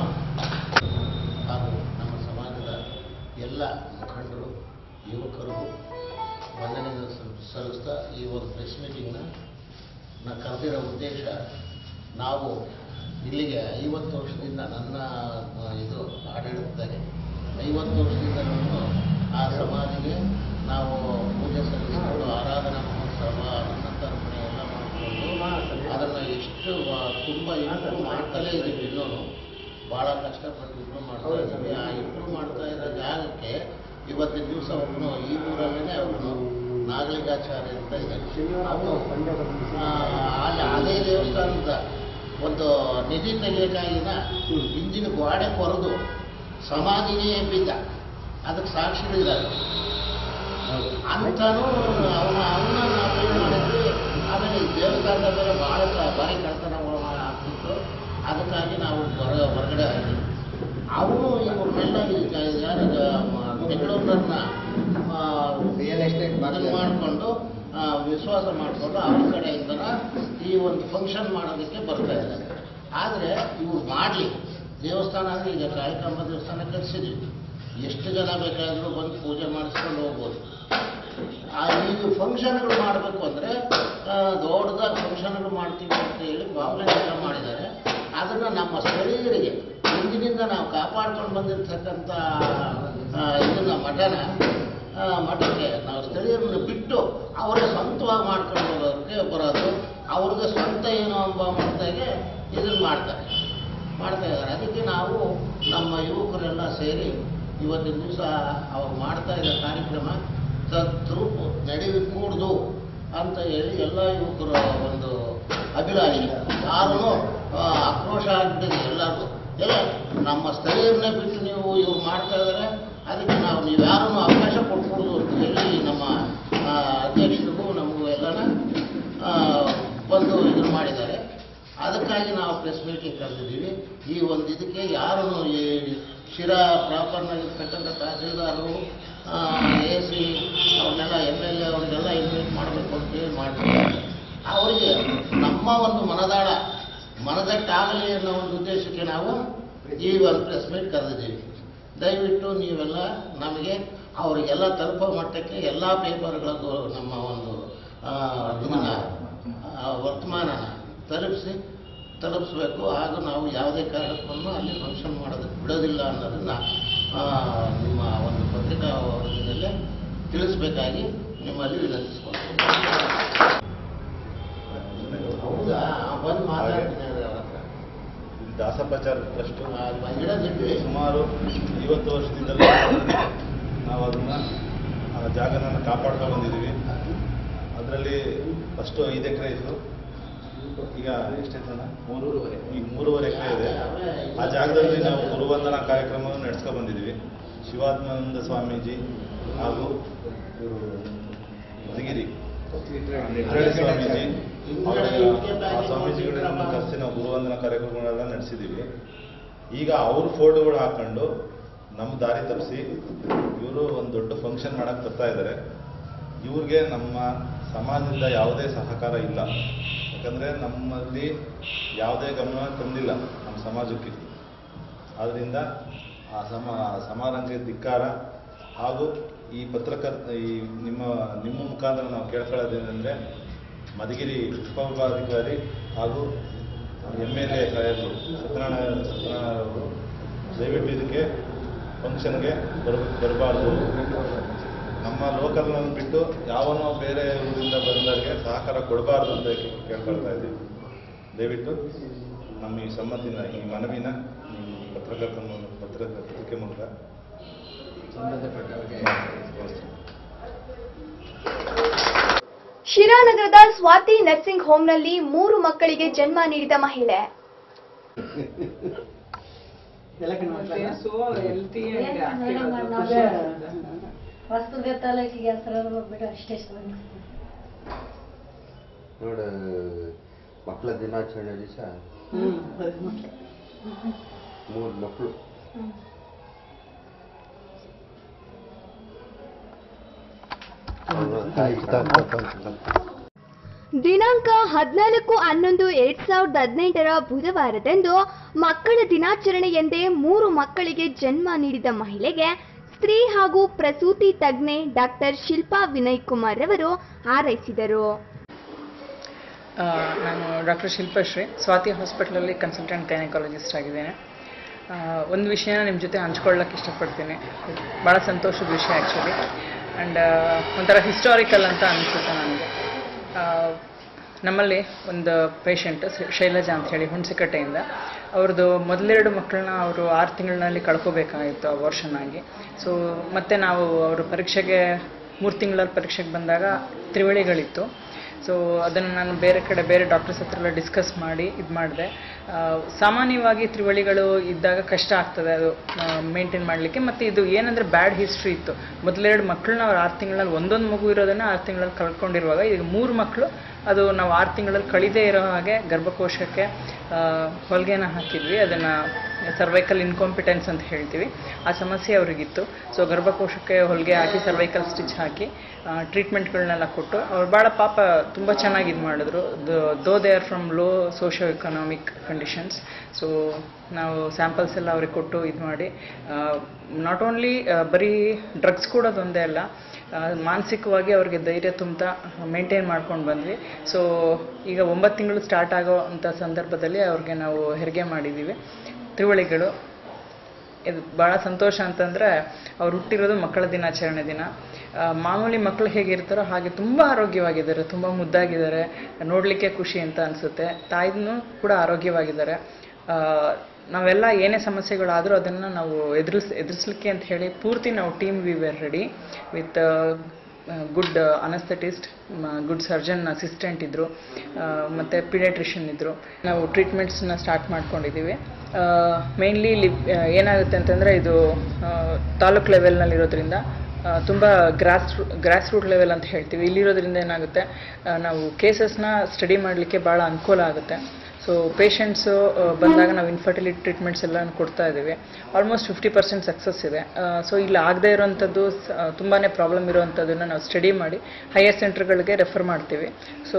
ಹಾಗೂ ನಮ್ಮ ಸಮಾಜದ ಎಲ್ಲ ಮುಖಂಡರು, ಯುವಕರು ವಂದನೆಯನ್ನು ಸಲ್ಲಿಸ್ತಾ ಈ ಒಂದು ಪ್ರೆಸ್ ಮೀಟಿಂಗ್ನ ಕರೆದಿರೋ ಉದ್ದೇಶ, ನಾವು ಇಲ್ಲಿಗೆ 50 ವರ್ಷದಿಂದ ನನ್ನ ಇದು ಆಡಳಿತದಾಗೆ 50 ವರ್ಷದಿಂದ ಆ ಸಮಾಧಿಗೆ ನಾವು ಪೂಜೆ ಸಲ್ಲಿಸಿಕೊಂಡು ಆರಾಧನಾ ಮಹೋತ್ಸವ, ಅನ್ನತರ್ಪಣೆ ಎಲ್ಲ ಮಾಡಿಕೊಂಡು ಅದನ್ನು ಎಷ್ಟು ತುಂಬ ಇಂಪ್ರೂವ್ ಮಾಡ್ತಲೇ ಇದ್ದೀವಿ. ಇನ್ನೂ ಭಾಳ ಕಷ್ಟಪಟ್ಟು ಇಂಪ್ರೂವ್ ಮಾಡ್ತಾ ಇದ್ದೀವಿ. ಆ ಇಂಪ್ರೂವ್ ಮಾಡ್ತಾ ಇರೋ ಜಾಗಕ್ಕೆ ಇವತ್ತಿನ ದಿವಸ ಅವನು ಈ ಊರಲ್ಲೇ ಅವನು ನಾಗಲಿಂಗಾಚಾರ್ಯ ಅಂತ ಇದ್ದಾರೆ. ಅವನು ಅದೇ ದೇವಸ್ಥಾನದ ಒಂದು ನಿಧಿ ತೆಗೆಯಕ್ಕಾಗಿನ ಹಿಂದಿನ ಗೋಡೆ ಕೊರೆದು ಸಮಾಧಿನೇ ಬಿದ್ದ, ಅದಕ್ಕೆ ಸಾಕ್ಷಿಗಳಿದ್ದಾರೆ ಅಂತನೂ ಅವನ ನಾವು ಮಾಡಿದ್ವಿ. ಆಮೇಲೆ ದೇವಸ್ಥಾನದ ಮೇಲೆ ಭಾಳ ಭಾರಿ ಕಳ್ತನ ಆಗ್ತಿತ್ತು. ಅದಕ್ಕಾಗಿ ನಾವು ಹೊರಗಡೆ ಆಗಿದ್ವಿ. ಅವನು ಇವ್ರನ್ನೆಲ್ಲ ಯಾರು ಬೆಂಗಳೂರನ್ನ ರಿಯಲ್ ಎಸ್ಟೇಟ್ ಮಾಡಿಕೊಂಡು ವಿಶ್ವಾಸ ಮಾಡಿಕೊಂಡು ಅವ್ರ ಕಡೆಯಿಂದ ಈ ಒಂದು ಫಂಕ್ಷನ್ ಮಾಡೋದಕ್ಕೆ ಬರ್ತಾ ಇದ್ದಾರೆ. ಆದರೆ ಇವ್ರು ಮಾಡಲಿ ದೇವಸ್ಥಾನ ಅಂದರೆ ಈಗ ಕಾಳಿಕಾಂಬ ದೇವಸ್ಥಾನ ಕಟ್ಸಿದ್ವಿ, ಎಷ್ಟು ಜನ ಬೇಕಾದರೂ ಬಂದು ಪೂಜೆ ಮಾಡಿಸ್ಕೊಂಡು ಹೋಗ್ಬೋದು. ಈಗ ಫಂಕ್ಷನ್ಗಳು ಮಾಡಬೇಕು ಅಂದರೆ ದೊಡ್ಡದಾಗಿ ಫಂಕ್ಷನ್ಗಳು ಮಾಡ್ತೀವಿ ಅಂತ ಹೇಳಿ ಪಾಂಪ್ಲೆಟ್ ಎಲ್ಲ ಮಾಡಿದ್ದಾರೆ. ಅದನ್ನು ನಮ್ಮ ಸ್ಥಳೀಯರಿಗೆ ಹಿಂದಿನಿಂದ ನಾವು ಕಾಪಾಡ್ಕೊಂಡು ಬಂದಿರ್ತಕ್ಕಂಥ ಇದನ್ನು ಮಠಕ್ಕೆ ನಾವು ಸ್ಥಳೀಯರನ್ನು ಬಿಟ್ಟು ಅವರೇ ಸ್ವಂತವಾಗಿ ಮಾಡ್ಕೊಂಡು ಹೋಗೋಕ್ಕೆ ಬರೋದು, ಅವ್ರಿಗೆ ಸ್ವಂತ ಏನೋ ಎಂಬ ಮಟ್ಟದಾಗೆ ಇದನ್ನು ಮಾಡ್ತಾ ಇದ್ದಾರೆ. ಅದಕ್ಕೆ ನಾವು ನಮ್ಮ ಯುವಕರೆಲ್ಲ ಸೇರಿ ಇವತ್ತಿನ ದಿವಸ ಅವ್ರು ಮಾಡ್ತಾ ಇರೋ ಕಾರ್ಯಕ್ರಮ ತದ್ರೂಪು ನಡೆಯಕೂಡ್ದು ಅಂತ ಹೇಳಿ ಎಲ್ಲ ಯುವಕರ ಒಂದು ಅಭಿಲಾಷೆ. ಯಾರೂ ಆಕ್ರೋಶ ಆಗ್ಬಿಟ್ಟಿದೆ ಎಲ್ಲರಿಗೂ. ಎಲ್ಲ ನಮ್ಮ ಸ್ಥಳೀಯರನ್ನೇ ಬಿಟ್ಟು ನೀವು ಇವ್ರು ಮಾಡ್ತಾ ಇದ್ದಾರೆ, ಅದಕ್ಕೆ ನೀವು ಯಾರನ್ನು ಅವಕಾಶ ಕೊಟ್ಕೊಡೋದು ಅಂತ ಹೇಳಿ ನಮ್ಮ ಅಧ್ಯಕ್ಷರಿಗೂ ನಮಗೂ ಎಲ್ಲನ ಬಂದು ಇದನ್ನು ಮಾಡಿದ್ದಾರೆ. ಅದಕ್ಕಾಗಿ ನಾವು ಪ್ರೆಸ್ ಮೀಟಿಂಗ್ ಕರೆದಿದ್ದೀವಿ. ಈ ಒಂದು ಇದಕ್ಕೆ ಯಾರನ್ನು ಈ ಶಿರಾ ಪ್ರಾಪರ್ನಾಗಿರ್ತಕ್ಕಂಥ ತಹಸೀಲ್ದಾರರು, AC ಅವ್ರನ್ನೆಲ್ಲ MLA ಅವ್ರಿಗೆಲ್ಲ ಇನ್ವೈಟ್ ಮಾಡಬೇಕು ಅಂತೇಳಿ ಮಾಡ್ತಿದ್ದಾರೆ. ಅವರಿಗೆ ನಮ್ಮ ಒಂದು ಮನದಟ್ಟಾಗಲಿ ಅನ್ನೋ ಒಂದು ಉದ್ದೇಶಕ್ಕೆ ನಾವು ಈ ಒಂದು ಪ್ರೆಸ್ ಮೀಟ್ ಕರೆದಿದ್ದೀವಿ. ದಯವಿಟ್ಟು ನೀವೆಲ್ಲ ನಮಗೆ ಅವರಿಗೆಲ್ಲ ತಲುಪೋ ಮಟ್ಟಕ್ಕೆ ಎಲ್ಲ ಪೇಪರ್ಗಳಿಗೂ ನಮ್ಮ ಒಂದು ವರ್ತಮಾನನ ತಲುಪಿಸ್ಬೇಕು. ಹಾಗೂ ನಾವು ಯಾವುದೇ ಕಾರ್ಯಕ್ರಮವನ್ನು ಅಲ್ಲಿ ಫಂಕ್ಷನ್ ಮಾಡೋದಕ್ಕೆ ಬಿಡೋದಿಲ್ಲ ಅನ್ನೋದನ್ನು ನಿಮ್ಮ ಒಂದು ಪತ್ರಿಕಾ ವರದಿಯಲ್ಲೇ ತಿಳಿಸ್ಬೇಕಾಗಿ ನಿಮ್ಮಲ್ಲಿ ವಿನಂತಿಸ್ಕೊಳ್ತೀನಿ. ಹೌದಾ, ಬಂದು ಮಾತಾಡ್ತೀನಿ ಅವ್ರ ಹತ್ರ. ದಾಸಪಚಾರ ಟ್ರಸ್ಟ್ ಸುಮಾರು 50 ವರ್ಷದಿಂದಲೂ ನಾವು ಅದನ್ನು ಜಾಗನ ಕಾಪಾಡ್ತಾ ಬಂದಿದ್ದೀವಿ. ಅದರಲ್ಲಿ ಫಸ್ಟು 5 ಎಕರೆ ಇತ್ತು, ಈಗ ಎಷ್ಟೈತಣ್ಣ? 3.5 ಎಕರೆ ಇದೆ. ಆ ಜಾಗದಲ್ಲಿ ನಾವು ಗುರುವಂದನಾ ಕಾರ್ಯಕ್ರಮವನ್ನು ನಡೆಸ್ಕೊಂಡು ಬಂದಿದ್ದೀವಿ. ಶಿವಾತ್ಮಾನಂದ ಸ್ವಾಮೀಜಿ ಹಾಗೂ ಇವರು ಮಧುಗಿರಿ ನಿಟ್ರಳ್ಳಿ ಸ್ವಾಮೀಜಿ ಆ ಸ್ವಾಮೀಜಿಗಳನ್ನು ಕರೆಸಿ ನಾವು ಗುರುವಂದನಾ ಕಾರ್ಯಕ್ರಮಗಳೆಲ್ಲ ನಡೆಸಿದ್ದೀವಿ. ಈಗ ಅವ್ರ ಫೋಟೋಗಳು ಹಾಕೊಂಡು ನಮ್ಮ ದಾರಿ ತಪ್ಪಿಸಿ ಇವರು ಒಂದು ದೊಡ್ಡ ಫಂಕ್ಷನ್ ಮಾಡಕ್ಕೆ ಬರ್ತಾ ಇದ್ದಾರೆ. ಇವ್ರಿಗೆ ನಮ್ಮ ಸಮಾಜದಿಂದ ಯಾವುದೇ ಸಹಕಾರ ಇಲ್ಲ. ಯಾಕಂದರೆ ನಮ್ಮಲ್ಲಿ ಯಾವುದೇ ಗಮನ ತಂದಿಲ್ಲ ನಮ್ಮ ಸಮಾಜಕ್ಕೆ. ಆದ್ದರಿಂದ ಆ ಸಮಾರಂಭಕ್ಕೆ ಧಿಕ್ಕಾರ. ಹಾಗೂ ಈ ನಿಮ್ಮ ಮುಖಾಂತರ ನಾವು ಕೇಳ್ಕೊಳ್ಳೋದೇನೆಂದರೆ, ಮಧುಗಿರಿ ಉಪವಿಭಾಗಾಧಿಕಾರಿ ಹಾಗೂ MLA ಸಾಹೇಬರು ಸತ್ಯನಾರಾಯಣರವರು ದಯವಿಟ್ಟು ಇದಕ್ಕೆ ಫಂಕ್ಷನ್ಗೆ ಬರಬಾರ್ದು. ನಮ್ಮ ಲೋಕಲ್ನ ಬಿಟ್ಟು ಯಾವನೋ ಬೇರೆ ಊರಿಂದ ಬಂದವರಿಗೆ ಸಹಕಾರ ಕೊಡಬಾರ್ದು ಅಂತ ಕೇಳ್ಕೊಳ್ತಾ ಇದ್ದೀವಿ. ದಯವಿಟ್ಟು ನಮ್ಮ ಈ ಸಮ್ಮತಿನ, ಈ ಮನವಿನ ಪತ್ರಿಕೆ ಮೂಲಕ ಶಿರಾನಗರದ ಸ್ವಾತಿ ನರ್ಸಿಂಗ್ ಹೋಂನಲ್ಲಿ 3 ಮಕ್ಕಳಿಗೆ ಜನ್ಮ ನೀಡಿದ ಮಹಿಳೆ. ನೋಡ ಮಕ್ಕಳ ದಿನಾಚರಣೆ ದಿವಸ 3 ಮಕ್ಕಳು. ದಿನಾಂಕ 14/11/2018 ಬುಧವಾರದಂದು ಮಕ್ಕಳ ದಿನಾಚರಣೆ ಎಂದೇ 3 ಮಕ್ಕಳಿಗೆ ಜನ್ಮ ನೀಡಿದ ಮಹಿಳೆಗೆ ಸ್ತ್ರೀ ಹಾಗೂ ಪ್ರಸೂತಿ ತಜ್ಞೆ ಡಾಕ್ಟರ್ ಶಿಲ್ಪಾ ವಿನಯ್ ಕುಮಾರ್ ಅವರು ಹಾರೈಸಿದರು. ನಾನು ಡಾಕ್ಟರ್ ಶಿಲ್ಪಶ್ರೀ, ಸ್ವಾತಿ ಹಾಸ್ಪಿಟಲಲ್ಲಿ ಕನ್ಸಲ್ಟೆಂಟ್ ಗೈನಕಾಲಜಿಸ್ಟ್ ಆಗಿದ್ದೇನೆ. ಒಂದು ವಿಷಯನ ನಿಮ್ಮ ಜೊತೆ ಹಂಚ್ಕೊಳ್ಳೋಕ್ಕೆ ಇಷ್ಟಪಡ್ತೀನಿ. ಭಾಳ ಸಂತೋಷದ ವಿಷಯ ಆ್ಯಕ್ಚುಲಿ. ಆ್ಯಂಡ್ ಒಂಥರ ಹಿಸ್ಟಾರಿಕಲ್ ಅಂತ ಅನಿಸುತ್ತೆ ನನಗೆ. ನಮ್ಮಲ್ಲಿ ಒಂದು ಪೇಷಂಟ್ ಶೈಲಜಾ ಅಂಥೇಳಿ ಹುಣಸೆಕಟ್ಟೆಯಿಂದ, ಅವ್ರದ್ದು ಮೊದಲೆರಡು ಮಕ್ಕಳನ್ನ ಅವರು 6 ತಿಂಗಳಿನಲ್ಲಿ ಕಳ್ಕೋಬೇಕಾಗಿತ್ತು ಅಬೋರ್ಷನ್ ಆಗಿ. ಸೊ ಮತ್ತೆ ನಾವು ಅವರು ಪರೀಕ್ಷೆಗೆ 3 ತಿಂಗಳಲ್ಲಿ ಪರೀಕ್ಷೆಗೆ ಬಂದಾಗ ತ್ರಿವಳಿಗಳಿತ್ತು. ಸೊ ಅದನ್ನು ನಾನು ಬೇರೆ ಡಾಕ್ಟರ್ಸ್ ಹತ್ರ ಎಲ್ಲ ಡಿಸ್ಕಸ್ ಮಾಡಿ ಇದು ಮಾಡಿದೆ. ಸಾಮಾನ್ಯವಾಗಿ ತ್ರಿವಳಿಗಳು ಇದ್ದಾಗ ಕಷ್ಟ ಆಗ್ತದೆ ಅದು ಮೇಂಟೈನ್ ಮಾಡಲಿಕ್ಕೆ. ಮತ್ತು ಇದು ಏನಂದರೆ ಬ್ಯಾಡ್ ಹಿಸ್ಟ್ರಿ ಇತ್ತು. ಮೊದಲೆರಡು ಮಕ್ಕಳನ್ನ ಅವ್ರು 6 ತಿಂಗಳಲ್ಲಿ, ಒಂದೊಂದು ಮಗು ಇರೋದನ್ನು 6 ತಿಂಗಳಲ್ಲಿ ಕಳ್ಕೊಂಡಿರುವಾಗ ಈಗ 3 ಮಕ್ಕಳು ಅದು ನಾವು 6 ತಿಂಗಳಲ್ಲಿ ಕಳಿದೇ ಇರೋ ಹಾಗೆ ಗರ್ಭಕೋಶಕ್ಕೆ ಹೊಲಿಗೆನ ಹಾಕಿದ್ವಿ. ಅದನ್ನು ಸರ್ವೈಕಲ್ ಇನ್ಕಾಂಪಿಟೆನ್ಸ್ ಅಂತ ಹೇಳ್ತೀವಿ. ಆ ಸಮಸ್ಯೆ ಅವರಿಗಿತ್ತು. ಸೊ ಗರ್ಭಕೋಶಕ್ಕೆ ಹೊಲಿಗೆ ಹಾಕಿ ಸರ್ವೈಕಲ್ ಸ್ಟಿಚ್ ಹಾಕಿ ಟ್ರೀಟ್ಮೆಂಟ್ಗಳನ್ನೆಲ್ಲ ಕೊಟ್ಟು ಅವ್ರು ಭಾಳ ಪಾಪ ತುಂಬ ಚೆನ್ನಾಗಿ ಇದು ಮಾಡಿದ್ರು. Though they are from low socio economic conditions. So ನಾವು ಸ್ಯಾಂಪಲ್ಸ್ ಎಲ್ಲ ಅವ್ರಿಗೆ ಕೊಟ್ಟು ಇದು ಮಾಡಿ, ನಾಟ್ ಓನ್ಲಿ ಬರೀ ಡ್ರಗ್ಸ್ ಕೊಡೋದೊಂದೇ ಅಲ್ಲ, ಮಾನಸಿಕವಾಗಿ ಅವ್ರಿಗೆ ಧೈರ್ಯ ತುಂಬ್ತಾ ಮೇಂಟೈನ್ ಮಾಡ್ಕೊಂಡು ಬಂದ್ವಿ. ಸೊ ಈಗ 9 ತಿಂಗಳು ಸ್ಟಾರ್ಟ್ ಆಗೋ ಅಂಥ ಸಂದರ್ಭದಲ್ಲಿ ಅವ್ರಿಗೆ ನಾವು ಹೆರಿಗೆ ಮಾಡಿದ್ದೀವಿ. ತ್ರಿವಳಿಗಳು. ಇದು ಭಾಳ ಸಂತೋಷ ಅಂತಂದರೆ ಅವ್ರು ಹುಟ್ಟಿರೋದು ಮಕ್ಕಳ ದಿನಾಚರಣೆ ದಿನ. ಮಾಮೂಲಿ ಮಕ್ಕಳು ಹೇಗಿರ್ತಾರೋ ಹಾಗೆ ತುಂಬ ಆರೋಗ್ಯವಾಗಿದ್ದಾರೆ, ತುಂಬ ಮುದ್ದಾಗಿದ್ದಾರೆ, ನೋಡಲಿಕ್ಕೆ ಖುಷಿ ಅಂತ ಅನಿಸುತ್ತೆ. ತಾಯಿನೂ ಕೂಡ ಆರೋಗ್ಯವಾಗಿದ್ದಾರೆ. ನಾವೆಲ್ಲ ಏನೇ ಸಮಸ್ಯೆಗಳಾದರೂ ಅದನ್ನು ನಾವು ಎದುರಿಸ್ಲಿಕ್ಕೆ ಅಂತ ಹೇಳಿ ಪೂರ್ತಿ ನಾವು team we were ready with good anaesthetist, good surgeon assistant ಇದ್ದರು, ಮತ್ತು ಪಿಡಿಯಾಟ್ರಿಷಿಯನ್ ಇದ್ದರು. ನಾವು ಟ್ರೀಟ್ಮೆಂಟ್ಸ್ನ ಸ್ಟಾರ್ಟ್ ಮಾಡ್ಕೊಂಡಿದ್ದೀವಿ. ಮೇನ್ಲಿ ಇಲ್ಲಿ ಏನಾಗುತ್ತೆ ಅಂತಂದರೆ ಇದು ತಾಲೂಕು ಲೆವೆಲ್ನಲ್ಲಿರೋದ್ರಿಂದ ತುಂಬ ಗ್ರಾಸ್ ರೂಟ್ ಲೆವೆಲ್ ಅಂತ ಹೇಳ್ತೀವಿ. ಇಲ್ಲಿರೋದ್ರಿಂದ ಏನಾಗುತ್ತೆ, ನಾವು ಕೇಸಸ್ನ ಸ್ಟಡಿ ಮಾಡಲಿಕ್ಕೆ ಭಾಳ ಅನುಕೂಲ ಆಗುತ್ತೆ. ಸೊ ಪೇಷಂಟ್ಸು ಬಂದಾಗ ನಾವು ಇನ್ಫರ್ಟಿಲಿಟಿ ಟ್ರೀಟ್ಮೆಂಟ್ಸ್ ಎಲ್ಲ ಕೊಡ್ತಾ ಇದ್ದೀವಿ. ಆಲ್ಮೋಸ್ಟ್ 50% ಸಕ್ಸಸ್ ಇದೆ. ಸೊ ಇಲ್ಲಿ ಆಗದೇ ಇರೋವಂಥದ್ದು ತುಂಬಾ ಪ್ರಾಬ್ಲಮ್ ಇರೋವಂಥದ್ದನ್ನು ನಾವು ಸ್ಟಡಿ ಮಾಡಿ ಹೈಯರ್ ಸೆಂಟರ್ಗಳಿಗೆ ರೆಫರ್ ಮಾಡ್ತೀವಿ. ಸೊ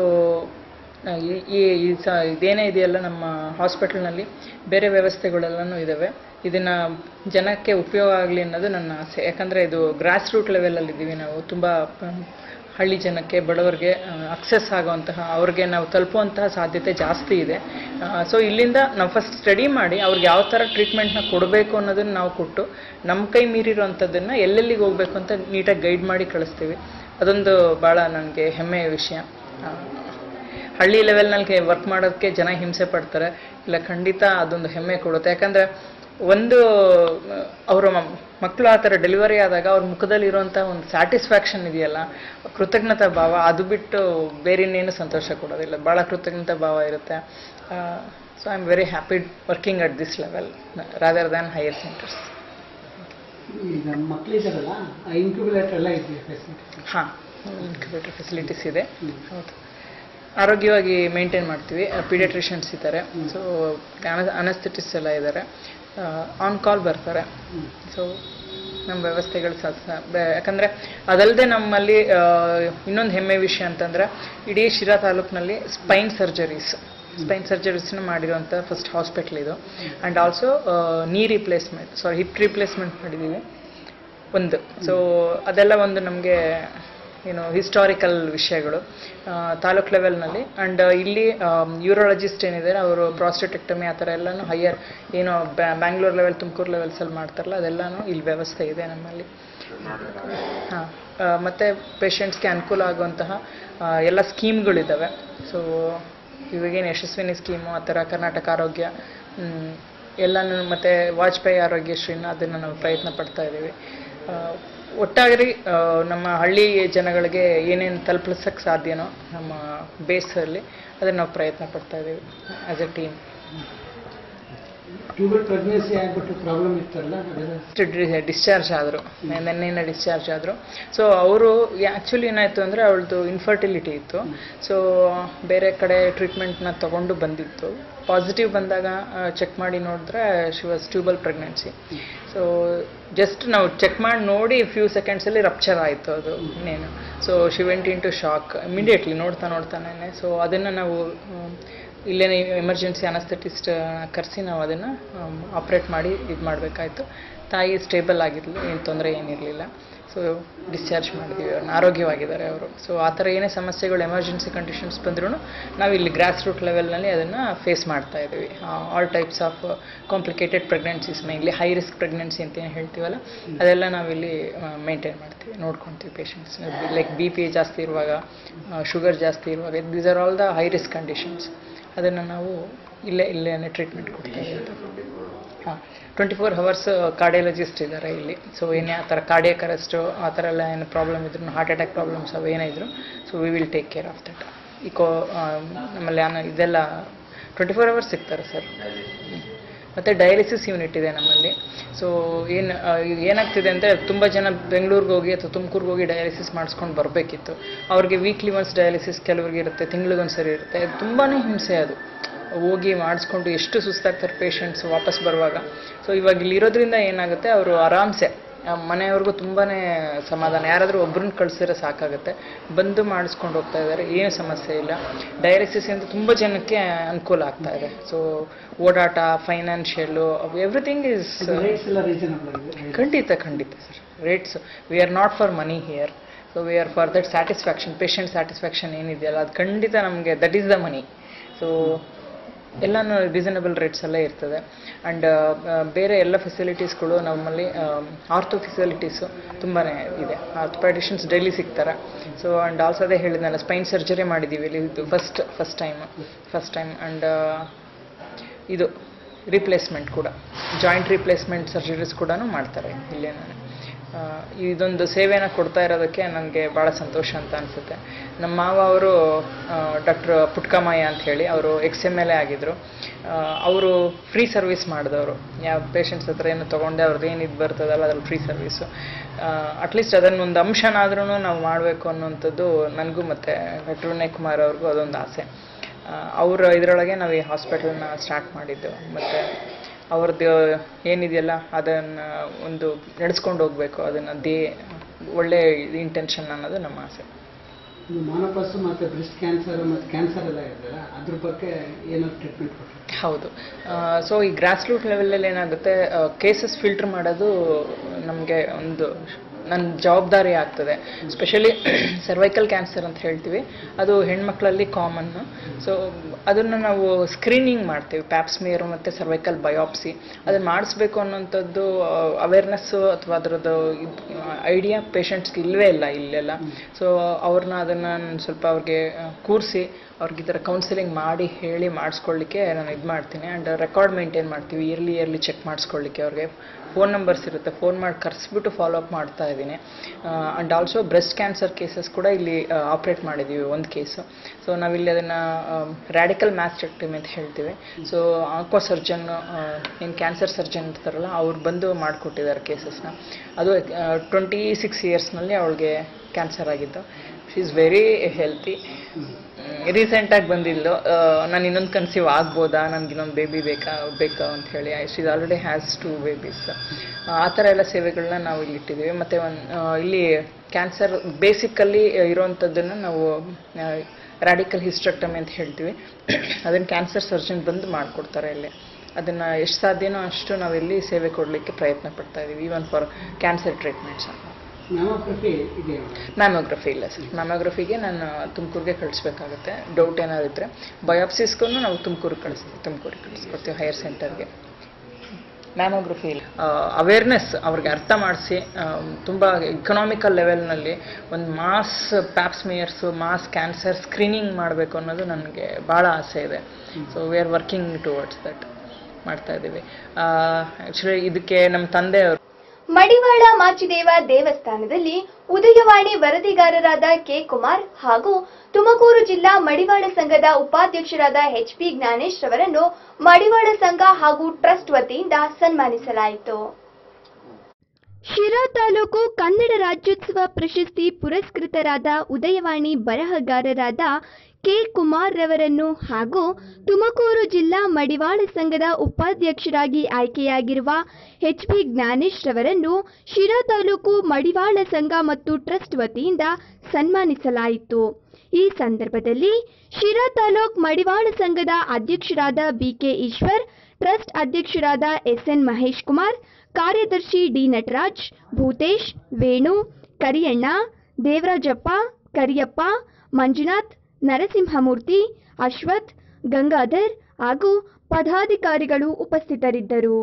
ಇದೇನೇ ಇದೆಯಲ್ಲ ನಮ್ಮ ಹಾಸ್ಪಿಟಲ್ನಲ್ಲಿ ಬೇರೆ ವ್ಯವಸ್ಥೆಗಳೆಲ್ಲನೂ ಇದ್ದಾವೆ. ಇದನ್ನು ಜನಕ್ಕೆ ಉಪಯೋಗ ಆಗಲಿ ಅನ್ನೋದು ನನ್ನ ಆಸೆ. ಯಾಕಂದರೆ ಇದು ಗ್ರಾಸ್ ರೂಟ್ ಲೆವೆಲಲ್ಲಿದ್ದೀವಿ ನಾವು. ತುಂಬ ಹಳ್ಳಿ ಜನಕ್ಕೆ, ಬಡವರಿಗೆ ಅಕ್ಸೆಸ್ ಆಗುವಂತಹ, ಅವ್ರಿಗೆ ನಾವು ತಲುಪುವಂತಹ ಸಾಧ್ಯತೆ ಜಾಸ್ತಿ ಇದೆ. ಸೊ ಇಲ್ಲಿಂದ ನಾವು ಫಸ್ಟ್ ಸ್ಟಡಿ ಮಾಡಿ ಅವ್ರಿಗೆ ಯಾವ ಥರ ಟ್ರೀಟ್ಮೆಂಟ್ನ ಕೊಡಬೇಕು ಅನ್ನೋದನ್ನು ನಾವು ಕೊಟ್ಟು ನಮ್ಮ ಕೈ ಮೀರಿರೋವಂಥದ್ದನ್ನು ಎಲ್ಲೆಲ್ಲಿಗೆ ಹೋಗಬೇಕು ಅಂತ ನೀಟಾಗಿ ಗೈಡ್ ಮಾಡಿ ಕಳಿಸ್ತೀವಿ. ಅದೊಂದು ಭಾಳ ನನಗೆ ಹೆಮ್ಮೆಯ ವಿಷಯ. ಹಳ್ಳಿ ಲೆವೆಲ್ನಲ್ಲಿ ವರ್ಕ್ ಮಾಡೋದಕ್ಕೆ ಜನ ಹಿಂಸೆ ಪಡ್ತಾರೆ. ಇಲ್ಲ, ಖಂಡಿತ ಅದೊಂದು ಹೆಮ್ಮೆ ಕೊಡುತ್ತೆ. ಯಾಕಂದರೆ ಒಂದು ಅವರ ಮಕ್ಕಳು ಆ ಥರ ಡೆಲಿವರಿ ಆದಾಗ ಅವ್ರ ಮುಖದಲ್ಲಿ ಇರುವಂಥ ಒಂದು ಸ್ಯಾಟಿಸ್ಫ್ಯಾಕ್ಷನ್ ಇದೆಯಲ್ಲ, ಕೃತಜ್ಞತಾ ಭಾವ, ಅದು ಬಿಟ್ಟು ಬೇರೆ ಇನ್ನೇನು ಸಂತೋಷ ಕೊಡೋದಿಲ್ಲ. ಭಾಳ ಕೃತಜ್ಞತಾ ಭಾವ ಇರುತ್ತೆ. So I am very happy working at this level rather than higher centres. ಈಗ ಮಕ್ಕಳಿದಾರಲ್ಲ, ಇನ್ಕ್ಯುಬೇಟರ್ ಎಲ್ಲ ಇದೆ ಫೆಸಿಲಿಟೀಸ್? ಹಾಂ, ಇನ್ಕ್ಯುಬೇಟರ್ ಫೆಸಿಲಿಟೀಸ್ ಇದೆ. ಹೌದು, ಆರೋಗ್ಯವಾಗಿ ಮೇಂಟೈನ್ ಮಾಡ್ತೀವಿ. ಪೀಡಿಯಾಟ್ರಿಷಿಯನ್ಸ್ ಇದ್ದಾರೆ, ಸೊ ಅನಸ್ಥೆಟಿಸ್ಟ್ ಎಲ್ಲ ಇದ್ದಾರೆ, ಆನ್ ಕಾಲ್ ಬರ್ತಾರೆ. ಸೊ ನಮ್ಮ ವ್ಯವಸ್ಥೆಗಳು ಯಾಕಂದರೆ ಅದಲ್ಲದೆ ನಮ್ಮಲ್ಲಿ ಇನ್ನೊಂದು ಹೆಮ್ಮೆ ವಿಷಯ ಅಂತಂದರೆ ಇಡೀ ಶಿರಾ ತಾಲೂಕಿನಲ್ಲಿ ಸ್ಪೈನ್ ಸರ್ಜರೀಸ್ನ ಮಾಡಿರುವಂಥ ಫಸ್ಟ್ ಹಾಸ್ಪಿಟ್ಲ್ ಇದು. ಆ್ಯಂಡ್ ಆಲ್ಸೋ ಹಿಪ್ ರಿಪ್ಲೇಸ್ಮೆಂಟ್ ಮಾಡಿದ್ದೀವಿ ಒಂದು. ಸೊ ಅದೆಲ್ಲ ಒಂದು ನಮಗೆ ಹಿಸ್ಟಾರಿಕಲ್ ವಿಷಯಗಳು ತಾಲೂಕ್ ಲೆವೆಲ್ನಲ್ಲಿ. ಆ್ಯಂಡ್ ಇಲ್ಲಿ ಯೂರಾಲಜಿಸ್ಟ್ ಏನಿದ್ದಾರೆ ಅವರು ಪ್ರಾಸ್ಟೆಟೆಕ್ಟಮಿ ಆ ಥರ ಎಲ್ಲನೂ ಹೈಯರ್ ಬ್ಯಾಂಗ್ಳೂರ್ ಲೆವೆಲ್, ತುಮಕೂರು ಲೆವೆಲ್ಸಲ್ಲಿ ಮಾಡ್ತಾರಲ್ಲ, ಅದೆಲ್ಲನೂ ಇಲ್ಲಿ ವ್ಯವಸ್ಥೆ ಇದೆ ನಮ್ಮಲ್ಲಿ. ಹಾಂ, ಮತ್ತು ಪೇಷಂಟ್ಸ್ಗೆ ಅನುಕೂಲ ಆಗುವಂತಹ ಎಲ್ಲ ಸ್ಕೀಮ್ಗಳಿದ್ದಾವೆ. ಸೊ ಇವಾಗೇನು ಯಶಸ್ವಿನಿ ಸ್ಕೀಮು ಆ ಥರ ಕರ್ನಾಟಕ ಆರೋಗ್ಯ ಎಲ್ಲನೂ, ಮತ್ತು ವಾಜಪೇಯಿ ಆರೋಗ್ಯಶ್ರೀನ ಅದನ್ನು ನಾವು ಪ್ರಯತ್ನ ಪಡ್ತಾ ಇದ್ದೀವಿ. ಒಟ್ಟಾಗಿ ನಮ್ಮ ಹಳ್ಳಿ ಜನಗಳಿಗೆ ಏನೇನು ತಲುಪಿಸೋಕ್ಕೆ ಸಾಧ್ಯನೋ ನಮ್ಮ ಬೇಸಲ್ಲಿ ಅದನ್ನು ನಾವು ಪ್ರಯತ್ನ ಪಡ್ತಾ ಇದ್ದೀವಿ as a team. Tubal pregnancy ಆಗಿಬಿಟ್ಟು ಪ್ರಾಬ್ಲಮ್ ಇತ್ತಲ್ಲ, ಡಿಸ್ಚಾರ್ಜ್ ಆದರು, ನೆನ್ನೆಯಿಂದ ಡಿಸ್ಚಾರ್ಜ್ ಆದರು. ಸೊ ಅವರು ಆ್ಯಕ್ಚುಲಿ ಏನಾಯಿತು ಅಂದರೆ ಅವಳದು ಇನ್ಫರ್ಟಿಲಿಟಿ ಇತ್ತು. ಸೊ ಬೇರೆ ಕಡೆ ಟ್ರೀಟ್ಮೆಂಟ್ನ ತೊಗೊಂಡು ಬಂದಿತ್ತು. ಪಾಸಿಟಿವ್ ಬಂದಾಗ ಚೆಕ್ ಮಾಡಿ ನೋಡಿದ್ರೆ she was tubal pregnancy. So just ನಾವು ಚೆಕ್ ಮಾಡಿ ನೋಡಿ ಫ್ಯೂ ಸೆಕೆಂಡ್ಸಲ್ಲಿ ರಪ್ಚರ್ ಆಯಿತು ಅದು ಇನ್ನೇನು. So she went into shock immediately ನೋಡ್ತಾನೆ. ಸೊ ಅದನ್ನು ನಾವು ಇಲ್ಲೇ ಎಮರ್ಜೆನ್ಸಿ ಅನಸ್ಥೆಟಿಸ್ಟ್ ಕರೆಸಿ ನಾವು ಅದನ್ನು ಆಪ್ರೇಟ್ ಮಾಡಿ ಇದು ಮಾಡಬೇಕಾಯ್ತು. ತಾಯಿ ಸ್ಟೇಬಲ್ ಆಗಿರಲಿಲ್ಲ, ಏನು ತೊಂದರೆ ಏನಿರಲಿಲ್ಲ. ಸೊ ಡಿಸ್ಚಾರ್ಜ್ ಮಾಡಿದ್ದೀವಿ, ಅವ್ರನ್ನ ಆರೋಗ್ಯವಾಗಿದ್ದಾರೆ ಅವರು. ಸೊ ಆ ಥರ ಏನೇ ಸಮಸ್ಯೆಗಳು ಎಮರ್ಜೆನ್ಸಿ ಕಂಡೀಷನ್ಸ್ ಬಂದ್ರೂ ನಾವು ಇಲ್ಲಿ ಗ್ರಾಸ್ ರೂಟ್ ಲೆವೆಲ್ನಲ್ಲಿ ಅದನ್ನು ಫೇಸ್ ಮಾಡ್ತಾ ಇದ್ದೀವಿ. All types of complicated pregnancies, mainly high risk pregnancy ಅಂತ ಏನು ಹೇಳ್ತೀವಲ್ಲ, ಅದೆಲ್ಲ ನಾವಿಲ್ಲಿ ಮೇಂಟೈನ್ ಮಾಡ್ತೀವಿ, ನೋಡ್ಕೊತೀವಿ ಪೇಷಂಟ್ಸ್. ಲೈಕ್ BP ಜಾಸ್ತಿ ಇರುವಾಗ, ಶುಗರ್ ಜಾಸ್ತಿ ಇರುವಾಗ, these are all the high risk conditions. ಅದನ್ನು ನಾವು ಇಲ್ಲೇ ಟ್ರೀಟ್ಮೆಂಟ್ ಕೊಡ್ತೀವಿ ಅಂತ. ಹಾಂ, 24 hours ಕಾರ್ಡಿಯಾಲಜಿಸ್ಟ್ ಇದ್ದಾರೆ ಇಲ್ಲಿ. ಸೊ ಏನೇ ಆ ಥರ ಕಾರ್ಡಿಯಾಕ್ ಅರೆಸ್ಟು ಆ ಥರ ಎಲ್ಲ ಏನು ಪ್ರಾಬ್ಲಮ್ ಇದ್ರು, ಹಾರ್ಟ್ ಅಟ್ಯಾಕ್ ಪ್ರಾಬ್ಲಮ್ಸ್ ಅವು ಏನೇ ಇದ್ರು, so we will take care of that. ನಮ್ಮಲ್ಲಿ ಇದೆಲ್ಲ 24 hours ಸಿಗ್ತಾರೆ ಸರ್. ಮತ್ತು ಡಯಾಲಿಸಿಸ್ ಯೂನಿಟ್ ಇದೆ ನಮ್ಮಲ್ಲಿ. ಸೊ ಏನಾಗ್ತಿದೆ ಅಂದರೆ ತುಂಬ ಜನ ಬೆಂಗಳೂರಿಗೆ ಹೋಗಿ ಅಥವಾ ತುಮಕೂರಿಗೆ ಹೋಗಿ ಡಯಾಲಿಸಿಸ್ ಮಾಡಿಸ್ಕೊಂಡು ಬರಬೇಕಿತ್ತು. ಅವ್ರಿಗೆ ವೀಕ್ಲಿ ಒನ್ಸ್ ಡಯಾಲಿಸಿಸ್ ಕೆಲವ್ರಿಗೆ ಇರುತ್ತೆ, ತಿಂಗಳಿಗೊಂದ್ಸರಿ ಇರುತ್ತೆ. ತುಂಬಾ ಹಿಂಸೆ ಅದು, ಹೋಗಿ ಮಾಡಿಸ್ಕೊಂಡು ಎಷ್ಟು ಸುಸ್ತಾಗ್ತಾರೆ ಪೇಷಂಟ್ಸ್ ವಾಪಸ್ ಬರುವಾಗ. ಸೊ ಇವಾಗ ಇಲ್ಲಿರೋದ್ರಿಂದ ಏನಾಗುತ್ತೆ, ಅವರು ಆರಾಮ್ಸೆ ಮನೆಯವ್ರಿಗೂ ತುಂಬಾ ಸಮಾಧಾನ. ಯಾರಾದರೂ ಒಬ್ಬರನ್ನ ಕಳಿಸಿದ್ರೆ ಸಾಕಾಗುತ್ತೆ, ಬಂದು ಮಾಡಿಸ್ಕೊಂಡು ಹೋಗ್ತಾ ಇದ್ದಾರೆ, ಏನು ಸಮಸ್ಯೆ ಇಲ್ಲ. ಡಯಾಲಿಸಿಸ್ ಅಂತ ತುಂಬ ಜನಕ್ಕೆ ಅನುಕೂಲ ಆಗ್ತಾ ಇದೆ. ಸೊ ಓಡಾಟ, ಫೈನಾನ್ಷಿಯಲ್ಲು, ಎವ್ರಿಥಿಂಗ್ ಈಸ್ ಖಂಡಿತ sir. Rates we are not for money here. So we are for that satisfaction, patient satisfaction ಏನಿದೆಯಲ್ಲ ಅದು ಖಂಡಿತ ನಮಗೆ that is the money. So ಎಲ್ಲನೂ ರೀಸನಬಲ್ ರೇಟ್ಸಲ್ಲೇ ಇರ್ತದೆ. ಆ್ಯಂಡ್ ಬೇರೆ ಎಲ್ಲ ಫೆಸಿಲಿಟೀಸ್ಗಳು ನಮ್ಮಲ್ಲಿ ಆರ್ಥೋ ಫೆಸಿಲಿಟೀಸು ತುಂಬಾ ಇದೆ. ಆರ್ಥೋಪೆಡಿಷನ್ಸ್ ಡೈಲಿ ಸಿಗ್ತಾರೆ. ಸೊ ಆ್ಯಂಡ್ ಆಲ್ಸೋ ಅದೇ ಹೇಳಿದ್ನಲ್ಲ, ಸ್ಪೈನ್ ಸರ್ಜರಿ ಮಾಡಿದ್ದೀವಿ ಇಲ್ಲಿ, ಇದು ಫಸ್ಟ್ ಟೈಮ್. ಆ್ಯಂಡ್ ಇದು ರಿಪ್ಲೇಸ್ಮೆಂಟ್ ಕೂಡ, ಜಾಯಿಂಟ್ ರಿಪ್ಲೇಸ್ಮೆಂಟ್ ಸರ್ಜರೀಸ್ ಕೂಡ ಮಾಡ್ತಾರೆ ಇಲ್ಲೇ. ಇದೊಂದು ಸೇವೆನ ಕೊಡ್ತಾ ಇರೋದಕ್ಕೆ ನನಗೆ ಭಾಳ ಸಂತೋಷ ಅಂತ ಅನಿಸುತ್ತೆ. ನಮ್ಮ ಮಾವ ಅವರು ಡಾಕ್ಟರ್ ಪುಟ್ಕಮಯ್ಯ ಅಂತ ಹೇಳಿ, ಅವರು XMLA ಆಗಿದ್ದರು. ಅವರು ಫ್ರೀ ಸರ್ವಿಸ್ ಮಾಡಿದವರು. ಯಾವ ಪೇಷಂಟ್ಸ್ ಹತ್ರ ಏನು ತೊಗೊಂಡೆ ಅವ್ರದ್ದು ಏನು ಇದು ಬರ್ತದಲ್ಲ ಅದ್ರಲ್ಲಿ ಫ್ರೀ ಸರ್ವಿಸು. ಅಟ್ಲೀಸ್ಟ್ ಅದನ್ನೊಂದು ಅಂಶನಾದ್ರೂ ನಾವು ಮಾಡಬೇಕು ಅನ್ನೋಂಥದ್ದು ನನಗೂ ಮತ್ತು ಡಾಕ್ಟರ್ ವಿನಯ್ ಕುಮಾರ್ ಅವ್ರಿಗೂ ಅದೊಂದು ಆಸೆ. ಅವರ ಇದರೊಳಗೆ ನಾವು ಈ ಹಾಸ್ಪಿಟಲ್ನ ಸ್ಟಾರ್ಟ್ ಮಾಡಿದ್ದೆವು. ಮತ್ತು ಅವ್ರದ್ದು ಏನಿದೆಯಲ್ಲ ಅದನ್ನು ಒಂದು ನಡೆಸ್ಕೊಂಡು ಹೋಗಬೇಕು, ಅದನ್ನು ಒಳ್ಳೆ ಇಂಟೆನ್ಷನ್ ಅನ್ನೋದು ನಮ್ಮ ಆಸೆ. ಮಾನೋಪಸ್ ಮತ್ತು ಬ್ರೆಸ್ಟ್ ಕ್ಯಾನ್ಸರ್ ಮತ್ತು ಕ್ಯಾನ್ಸರ್ ಎಲ್ಲ ಇರ್ತಲ್ಲ, ಅದ್ರ ಬಗ್ಗೆ ಏನೋ ಟ್ರೀಟ್ಮೆಂಟ್ ಕೊಡ್ತಾರೆ? ಹೌದು. ಸೊ ಈ ಗ್ರಾಸ್ ರೂಟ್ ಲೆವೆಲಲ್ಲಿ ಏನಾಗುತ್ತೆ, ಕೇಸಸ್ ಫಿಲ್ಟರ್ ಮಾಡೋದು ನಮಗೆ ಒಂದು ನನ್ನ ಜವಾಬ್ದಾರಿ ಆಗ್ತದೆ. ಸ್ಪೆಷಲಿ ಸರ್ವೈಕಲ್ ಕ್ಯಾನ್ಸರ್ ಅಂತ ಹೇಳ್ತೀವಿ, ಅದು ಹೆಣ್ಮಕ್ಳಲ್ಲಿ ಕಾಮನ್ನು. ಸೊ ಅದನ್ನು ನಾವು ಸ್ಕ್ರೀನಿಂಗ್ ಮಾಡ್ತೀವಿ, ಪ್ಯಾಪ್ಸ್ಮಿಯರ್ ಮತ್ತು ಸರ್ವೈಕಲ್ ಬಯಾಪ್ಸಿ. ಅದನ್ನು ಮಾಡಿಸ್ಬೇಕು ಅನ್ನೋಂಥದ್ದು ಅವೇರ್ನೆಸ್ಸು ಅಥವಾ ಅದರದ್ದು ಐಡಿಯಾ ಪೇಷಂಟ್ಸ್ಗೆ ಇಲ್ಲವೇ ಇಲ್ಲ ಇಲ್ಲೆಲ್ಲ. ಸೊ ಅವ್ರನ್ನ ಅದನ್ನು ಸ್ವಲ್ಪ ಅವ್ರಿಗೆ ಕೂರಿಸಿ ಅವ್ರಿಗೆ ಈ ಥರ ಕೌನ್ಸಿಲಿಂಗ್ ಮಾಡಿ ಹೇಳಿ ಮಾಡಿಸ್ಕೊಳ್ಳಿಕ್ಕೆ ನಾನು ಇದು ಮಾಡ್ತೀನಿ. ಆ್ಯಂಡ್ ರೆಕಾರ್ಡ್ ಮೇಂಟೈನ್ ಮಾಡ್ತೀವಿ, ಇಯರ್ಲಿ ಚೆಕ್ ಮಾಡಿಸ್ಕೊಳ್ಳಿಕ್ಕೆ. ಅವ್ರಿಗೆ ಫೋನ್ ನಂಬರ್ಸ್ ಇರುತ್ತೆ, ಫೋನ್ ಮಾಡಿ ಕರೆಸ್ಬಿಟ್ಟು ಫಾಲೋ ಅಪ್ ಮಾಡ್ತಾ ಇದ್ದೀನಿ. And also breast cancer cases ಕೂಡ ಇಲ್ಲಿ ಆಪ್ರೇಟ್ ಮಾಡಿದ್ದೀವಿ ಒಂದು ಕೇಸು. ಸೊ ನಾವಿಲ್ಲಿ ಅದನ್ನು ರ್ಯಾಡಿಕಲ್ ಮ್ಯಾಸ್ಟೆಕ್ಟಮಿ ಅಂತ ಹೇಳ್ತೀವಿ. ಸೊ ಆಕ್ವಾ ಸರ್ಜನ್, ಏನು ಕ್ಯಾನ್ಸರ್ ಸರ್ಜನ್ ಇರ್ತಾರಲ್ಲ ಅವ್ರು ಬಂದು ಮಾಡಿಕೊಟ್ಟಿದ್ದಾರೆ ಕೇಸಸ್ನ. ಅದು 26 ಇಯರ್ಸ್ನಲ್ಲಿ ಅವಳಿಗೆ ಕ್ಯಾನ್ಸರ್ ಆಗಿದ್ದು. She is very healthy. ರೀಸೆಂಟಾಗಿ ಬಂದಿದ್ದು ನಾನು ಇನ್ನೊಂದು ಕನ್ಸೀವ್ ಆಗ್ಬೋದಾ, ನನಗೆ ಇನ್ನೊಂದು ಬೇಬಿ ಬೇಕಾ ಅಂತ ಹೇಳಿ. She already has 2 babies. ಆ ಥರ ಎಲ್ಲ ಸೇವೆಗಳನ್ನ ನಾವು ಇಲ್ಲಿ ಇಟ್ಟಿದ್ದೀವಿ. ಮತ್ತು ಇಲ್ಲಿ ಕ್ಯಾನ್ಸರ್ ಬೇಸಿಕಲ್ಲಿ ಇರೋವಂಥದ್ದನ್ನು ನಾವು ರ್ಯಾಡಿಕಲ್ ಹಿಸ್ಟೆಕ್ಟಮಿ ಅಂತ ಹೇಳ್ತೀವಿ. ಅದನ್ನು ಕ್ಯಾನ್ಸರ್ ಸರ್ಜನ್ ಬಂದು ಮಾಡಿಕೊಡ್ತಾರೆ ಇಲ್ಲಿ. ಅದನ್ನು ಎಷ್ಟು ಸಾಧ್ಯನೋ ಅಷ್ಟು ನಾವಿಲ್ಲಿ ಸೇವೆ ಕೊಡಲಿಕ್ಕೆ ಪ್ರಯತ್ನ ಪಡ್ತಾ ಇದ್ದೀವಿ, even for cancer treatments. Mammography ಇಲ್ಲ ಸರ್. ಮ್ಯಾಮೋಗ್ರಫಿಗೆ ನಾನು ತುಮಕೂರಿಗೆ ಕಳಿಸ್ಬೇಕಾಗುತ್ತೆ. ಡೌಟ್ ಏನಾದ್ರು ಇದ್ದರೆ ಬಯಾಪ್ಸಿಸ್ಗೂ ನಾವು ತುಮಕೂರಿಗೆ ಕಳಿಸ್ಕೊಡ್ತೀವಿ ಹೈಯರ್ ಸೆಂಟರ್ಗೆ. ಮ್ಯಾಮೋಗ್ರಫಿ ಇಲ್ಲ. ಅವೇರ್ನೆಸ್ ಅವ್ರಿಗೆ ಅರ್ಥ ಮಾಡಿಸಿ ತುಂಬ ಇಕನಾಮಿಕಲ್ ಲೆವೆಲ್ನಲ್ಲಿ ಒಂದು mass pap smears, mass cancer screening ಮಾಡಬೇಕು ಅನ್ನೋದು ನನಗೆ ಭಾಳ ಆಸೆ ಇದೆ. So we are working towards that, ಮಾಡ್ತಾ ಇದ್ದೀವಿ. ಆ್ಯಕ್ಚುಲಿ ಇದಕ್ಕೆ ನಮ್ಮ ತಂದೆಯವರು ಮಡಿವಾಳ ಮಾಚಿದೇವ ದೇವಸ್ಥಾನದಲ್ಲಿ ಉದಯವಾಣಿ ವರದಿಗಾರರಾದ ಕೆ. ಕುಮಾರ್ ಹಾಗೂ ತುಮಕೂರು ಜಿಲ್ಲಾ ಮಡಿವಾಳ ಸಂಘದ ಉಪಾಧ್ಯಕ್ಷರಾದ HP ಜ್ಞಾನೇಶ್ ರವರನ್ನು ಮಡಿವಾಳ ಸಂಘ ಹಾಗೂ ಟ್ರಸ್ಟ್ ವತಿಯಿಂದ ಸನ್ಮಾನಿಸಲಾಯಿತು. ಶಿರಾ ತಾಲೂಕು ಕನ್ನಡ ರಾಜ್ಯೋತ್ಸವ ಪ್ರಶಸ್ತಿ ಪುರಸ್ಕೃತರಾದ ಉದಯವಾಣಿ ಬರಹಗಾರರಾದ ಕೆ. ಕುಮಾರ್ ರವರನ್ನು ಹಾಗೂ ತುಮಕೂರು ಜಿಲ್ಲಾ ಮಡಿವಾಳ ಸಂಘದ ಉಪಾಧ್ಯಕ್ಷರಾಗಿ ಆಯ್ಕೆಯಾಗಿರುವ HP ಜ್ಞಾನೇಶ್ ರವರನ್ನು ಶಿರಾ ತಾಲೂಕು ಮಡಿವಾಳ ಸಂಘ ಮತ್ತು ಟ್ರಸ್ಟ್ ವತಿಯಿಂದ ಸನ್ಮಾನಿಸಲಾಯಿತು. ಈ ಸಂದರ್ಭದಲ್ಲಿ ಶಿರಾ ತಾಲೂಕು ಮಡಿವಾಳ ಸಂಘದ ಅಧ್ಯಕ್ಷರಾದ BK ಈಶ್ವರ್, ಟ್ರಸ್ಟ್ ಅಧ್ಯಕ್ಷರಾದ SN ಮಹೇಶ್ ಕುಮಾರ್, ಕಾರ್ಯದರ್ಶಿ D ನಟರಾಜ್, ಭೂತೇಶ್, ವೇಣು, ಕರಿಯಣ್ಣ, ದೇವರಾಜಪ್ಪ, ಕರಿಯಪ್ಪ, ಮಂಜುನಾಥ್, ನರಸಿಂಹಮೂರ್ತಿ, ಅಶ್ವಥ್, ಗಂಗಾಧರ್ ಹಾಗೂ ಪದಾಧಿಕಾರಿಗಳು ಉಪಸ್ಥಿತರಿದ್ದರು.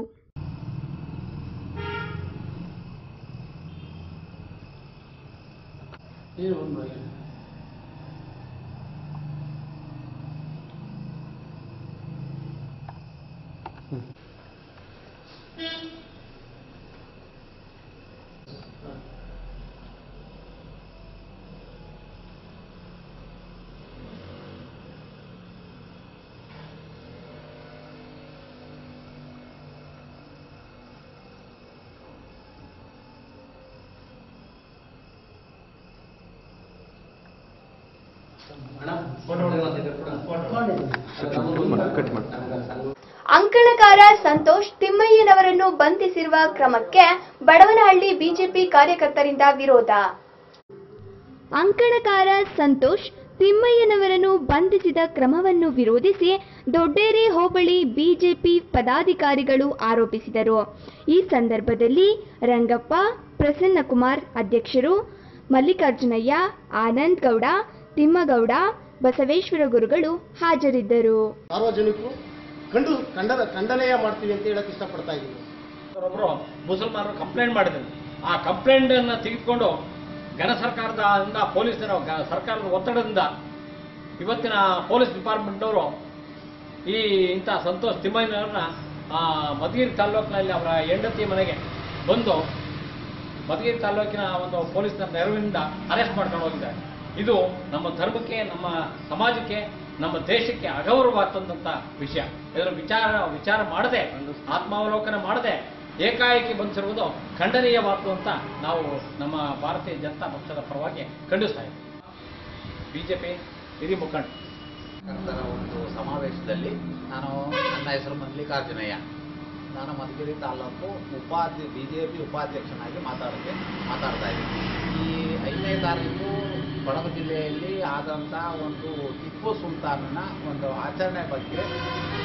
ಅಂಕಣಕಾರ ಸಂತೋಷ್ ತಿಮ್ಮಯ್ಯನವರನ್ನು ಬಂಧಿಸಿರುವ ಕ್ರಮಕ್ಕೆ ಬಡವನಹಳ್ಳಿ ಬಿಜೆಪಿ ಕಾರ್ಯಕರ್ತರಿಂದ ವಿರೋಧ. ಅಂಕಣಕಾರ ಸಂತೋಷ್ ತಿಮ್ಮಯ್ಯನವರನ್ನು ಬಂಧಿಸಿದ ಕ್ರಮವನ್ನು ವಿರೋಧಿಸಿ ದೊಡ್ಡೇರಿ ಹೋಬಳಿ ಬಿಜೆಪಿ ಪದಾಧಿಕಾರಿಗಳು ಆರೋಪಿಸಿದರು. ಈ ಸಂದರ್ಭದಲ್ಲಿ ರಂಗಪ್ಪ, ಪ್ರಸನ್ನಕುಮಾರ್ ಅಧ್ಯಕ್ಷರು, ಮಲ್ಲಿಕಾರ್ಜುನಯ್ಯ, ಆನಂದ್ ಗೌಡ, ತಿಮ್ಮಗೌಡ, ಬಸವೇಶ್ವರ ಗುರುಗಳು ಹಾಜರಿದ್ದರು. ಸಾರ್ವಜನಿಕರು ಖಂಡನೆಯ ಮಾಡ್ತೀವಿ ಅಂತ ಹೇಳಕ್ ಇಷ್ಟಪಡ್ತಾ ಇದ್ದೀವಿ. ಒಬ್ಬರು ಮುಸಲ್ಮಾನರು ಕಂಪ್ಲೇಂಟ್ ಮಾಡಿದ್ರು. ಆ ಕಂಪ್ಲೇಂಟ್ ಅನ್ನು ತೆಗೆದುಕೊಂಡು ಘನ ಸರ್ಕಾರದಿಂದ ಪೊಲೀಸರ ಸರ್ಕಾರದ ಒತ್ತಡದಿಂದ ಇವತ್ತಿನ ಪೊಲೀಸ್ ಡಿಪಾರ್ಟ್ಮೆಂಟ್ನವರು ಈ ಇಂಥ ಸಂತೋಷ್ ತಿಮ್ಮಯ್ಯನವ್ರನ್ನ ಮಧುಗಿರಿ ತಾಲ್ಲೂಕಿನಲ್ಲಿ ಅವರ ಹೆಂಡತಿ ಮನೆಗೆ ಬಂದು ಮಧುಗಿರಿ ತಾಲ್ಲೂಕಿನ ಒಂದು ಪೊಲೀಸ್ನ ನೆರವಿನಿಂದ ಅರೆಸ್ಟ್ ಮಾಡ್ಕೊಂಡು ಹೋಗಿದ್ದಾರೆ. ಇದು ನಮ್ಮ ಧರ್ಮಕ್ಕೆ, ನಮ್ಮ ಸಮಾಜಕ್ಕೆ, ನಮ್ಮ ದೇಶಕ್ಕೆ ಅಗೌರವಾಗ್ತಂಥ ವಿಷಯ. ಇದರ ವಿಚಾರ ಮಾಡದೆ, ಆತ್ಮಾವಲೋಕನ ಮಾಡದೆ ಏಕಾಏಕಿ ಬಂದಿರುವುದು ಖಂಡನೀಯವಾದ್ದು ಅಂತ ನಾವು ನಮ್ಮ ಭಾರತೀಯ ಜನತಾ ಪಕ್ಷದ ಪರವಾಗಿ ಖಂಡಿಸ್ತಾ ಇದ್ದೀವಿ. ಬಿಜೆಪಿ ಹಿರಿಯ ಮುಖಂಡ ಒಂದು ಸಮಾವೇಶದಲ್ಲಿ ನನ್ನ ಹೆಸರು ಮಲ್ಲಿಕಾರ್ಜುನಯ್ಯ, ನಾನು ಮಧುಗಿರಿ ತಾಲೂಕು ಬಿಜೆಪಿ ಉಪಾಧ್ಯಕ್ಷನಾಗಿ ಮಾತಾಡ್ತಾ ಇದ್ದೀನಿ. ಈ 5ನೇ ತಾರೀಕು ಕೊಡಗು ಜಿಲ್ಲೆಯಲ್ಲಿ ಆದಂಥ ಒಂದು ಟಿಪ್ಪು ಸುಲ್ತಾನನ ಒಂದು ಆಚರಣೆ ಬಗ್ಗೆ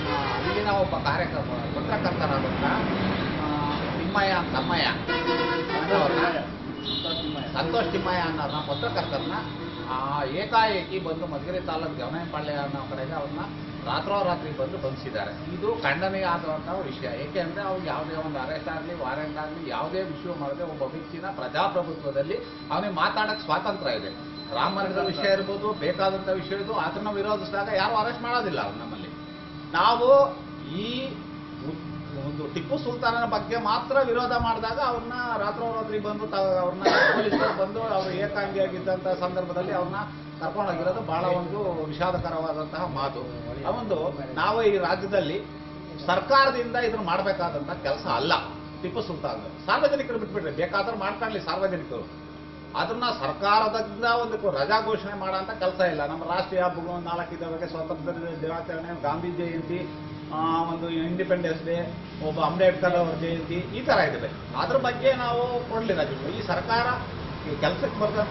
ಅಲ್ಲಿನ ಒಬ್ಬ ಪತ್ರಕರ್ತರಾದಂಥ ತಮ್ಮಯ್ಯ ಅನ್ನೋರ್ನ ಸಂತೋಷ್ ತಿಮ್ಮಯ್ಯ ಅನ್ನೋರ್ನ ಪತ್ರಕರ್ತರನ್ನ ಏಕಾಏಕಿ ಬಂದು ಮಧುಗಿರಿ ತಾಲೂಕು ಜವನಪಾಳ್ಯ ಅನ್ನೋ ಕಡೆಗೆ ಅವ್ರನ್ನ ರಾತ್ರೋರಾತ್ರಿ ಬಂದು ಬಂಧಿಸಿದ್ದಾರೆ. ಇದು ಖಂಡನೀಯ ಆದಂತಹ ವಿಷಯ. ಏಕೆಂದರೆ ಅವ್ರಿಗೆ ಯಾವುದೇ ಒಂದು ಅರೆಸ್ಟ್ ಆಗಲಿ ವಾರೆಂಟ್ ಆಗಲಿ ಯಾವುದೇ ವಿಷಯ ಮಾಡದೆ ಒಬ್ಬ ವ್ಯಕ್ತಿನ ಪ್ರಜಾಪ್ರಭುತ್ವದಲ್ಲಿ ಅವನಿಗೆ ಮಾತಾಡೋಕ್ಕೆ ಸ್ವಾತಂತ್ರ್ಯ ಇದೆ. ರಾಮ ಮಂದಿರದ ವಿಷಯ ಇರ್ಬೋದು, ಬೇಕಾದಂಥ ವಿಷಯ ಇದು, ಅದನ್ನ ವಿರೋಧಿಸಿದಾಗ ಯಾರು ಅರೆಸ್ಟ್ ಮಾಡೋದಿಲ್ಲ ಅವ್ರು ನಮ್ಮಲ್ಲಿ. ನಾವು ಈ ಒಂದು ಟಿಪ್ಪು ಸುಲ್ತಾನನ ಬಗ್ಗೆ ಮಾತ್ರ ವಿರೋಧ ಮಾಡಿದಾಗ ಅವ್ರನ್ನ ರಾತ್ರೋರಾತ್ರಿ ಬಂದು ಅವ್ರನ್ನ ಪೊಲೀಸರು ಬಂದು ಅವರು ಏಕಾಂಗಿಯಾಗಿದ್ದಂಥ ಸಂದರ್ಭದಲ್ಲಿ ಅವ್ರನ್ನ ಕರ್ಕೊಂಡೋಗಿರೋದು ಬಹಳ ಒಂದು ವಿಷಾದಕರವಾದಂತಹ ಮಾತು. ಒಂದು ನಾವು ಈ ರಾಜ್ಯದಲ್ಲಿ ಸರ್ಕಾರದಿಂದ ಇದನ್ನು ಮಾಡಬೇಕಾದಂಥ ಕೆಲಸ ಅಲ್ಲ. ಟಿಪ್ಪು ಸುಲ್ತಾನ್ ಸಾರ್ವಜನಿಕರು ಬಿಟ್ಬಿಟ್ರೆ ಬೇಕಾದ್ರೆ ಮಾಡ್ಕೊಳ್ಳಿ ಸಾರ್ವಜನಿಕರು. ಅದನ್ನ ಸರ್ಕಾರದಿಂದ ಒಂದು ರಜಾ ಘೋಷಣೆ ಮಾಡೋಂಥ ಕೆಲಸ ಇಲ್ಲ. ನಮ್ಮ ರಾಷ್ಟ್ರೀಯ ಹಬ್ಬಗಳು 4 ಇದ್ದಾವೆ, ಸ್ವಾತಂತ್ರ್ಯ ದಿನಾಚರಣೆ, ಗಾಂಧಿ ಜಯಂತಿ, ಒಂದು ಇಂಡಿಪೆಂಡೆನ್ಸ್ ಡೇ, ಒಬ್ಬ ಅಂಬೇಡ್ಕರ್ ಅವರ ಜಯಂತಿ, ಈ ಥರ ಇದ್ದಾವೆ. ಅದ್ರ ಬಗ್ಗೆ ನಾವು ಕೊಡಲಿ ರಾಜ್ಯಗಳು. ಈ ಸರ್ಕಾರ ಕೆಲಸಕ್ಕೆ ಬರ್ತಂಥ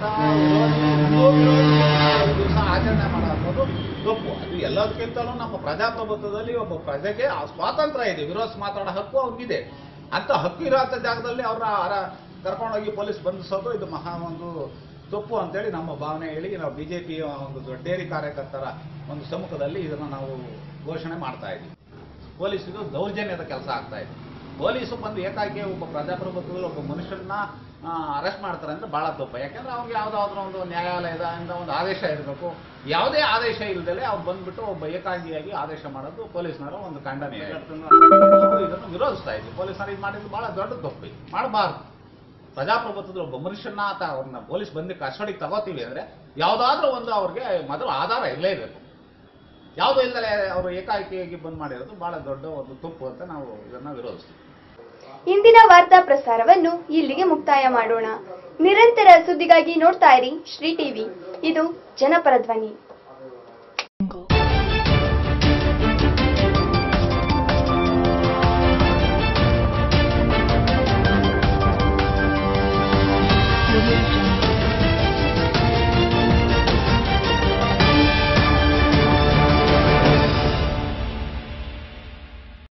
ದಿವಸ ಆಚರಣೆ ಮಾಡೋದು ತಪ್ಪು. ಅದು ಎಲ್ಲದಕ್ಕಿಂತಲೂ ನಮ್ಮ ಪ್ರಜಾಪ್ರಭುತ್ವದಲ್ಲಿ ಒಬ್ಬ ಪ್ರಜೆಗೆ ಸ್ವಾತಂತ್ರ್ಯ ಇದೆ, ವಿರೋಧ ಮಾತಾಡೋ ಹಕ್ಕು ಅವ್ರಿಗಿದೆ. ಅಂತ ಹಕ್ಕು ಇರೋಂಥ ಜಾಗದಲ್ಲಿ ಅವರ ಕರ್ಕೊಂಡೋಗಿ ಪೊಲೀಸ್ ಬಂಧಿಸೋದು ಇದು ಮಹಾ ಒಂದು ತಪ್ಪು ಅಂತೇಳಿ ನಮ್ಮ ಭಾವನೆ ಹೇಳಿ ನಾವು ಬಿಜೆಪಿಯ ಒಂದು ದೊಡ್ಡೇರಿ ಕಾರ್ಯಕರ್ತರ ಒಂದು ಸಮ್ಮುಖದಲ್ಲಿ ಇದನ್ನು ನಾವು ಘೋಷಣೆ ಮಾಡ್ತಾ ಇದ್ದೀವಿ. ಪೊಲೀಸರು ದೌರ್ಜನ್ಯದ ಕೆಲಸ ಆಗ್ತಾ ಇದೆ. ಪೊಲೀಸು ಬಂದು ಏಕಾಏಕಿ ಒಬ್ಬ ಪ್ರಜಾಪ್ರಭುತ್ವದಲ್ಲಿ ಒಬ್ಬ ಮನುಷ್ಯರನ್ನ ಅರೆಸ್ಟ್ ಮಾಡ್ತಾರೆ ಅಂದ್ರೆ ಬಹಳ ತಪ್ಪು. ಯಾಕೆಂದ್ರೆ ಅವ್ರಿಗೆ ಯಾವುದಾದ್ರೂ ಒಂದು ನ್ಯಾಯಾಲಯದಿಂದ ಒಂದು ಆದೇಶ ಇರಬೇಕು. ಯಾವುದೇ ಆದೇಶ ಇಲ್ಲದೆ ಅವ್ರು ಬಂದ್ಬಿಟ್ಟು ಒಬ್ಬ ಏಕಾಂಗಿಯಾಗಿ ಆದೇಶ ಮಾಡೋದು ಪೊಲೀಸ್ನವರ ಒಂದು ಖಂಡನೀಯ. ಇದನ್ನು ವಿರೋಧಿಸ್ತಾ ಇದ್ದೀವಿ. ಪೊಲೀಸರು ಇದು ಮಾಡಿದ್ದು ಬಹಳ ದೊಡ್ಡ ತಪ್ಪು, ಮಾಡಬಾರ್ದು. ಪ್ರಜಾಪ್ರಭುತ್ವದ ಒಬ್ಬ ಮನುಷ್ಯನ ಅವ್ರನ್ನ ಪೊಲೀಸ್ ಬಂದು ಕಸ್ಟಡಿಗೆ ತಗೋತೀವಿ ಅಂದ್ರೆ ಯಾವುದಾದ್ರೂ ಒಂದು ಅವ್ರಿಗೆ ಮೊದಲು ಆಧಾರ ಇರಲೇಬೇಕು. ಯಾವುದೂ ಇಲ್ಲದೆ ಅವರು ಏಕಾಏಕಿಯಾಗಿ ಬಂದ್ ಮಾಡಿರೋದು ಬಹಳ ದೊಡ್ಡ ಒಂದು ತಪ್ಪು ಅಂತ ನಾವು ಇದನ್ನ ವಿರೋಧಿಸ್ತೀವಿ. ಇಂದಿನ ವಾರ್ತಾ ಪ್ರಸಾರವನ್ನು ಇಲ್ಲಿಗೆ ಮುಕ್ತಾಯ ಮಾಡೋಣ. ನಿರಂತರ ಸುದ್ದಿಗಾಗಿ ನೋಡ್ತಾ ಇರಿ ಶ್ರೀ ಟಿವಿ. ಇದು ಜನಪರ ಧ್ವನಿ.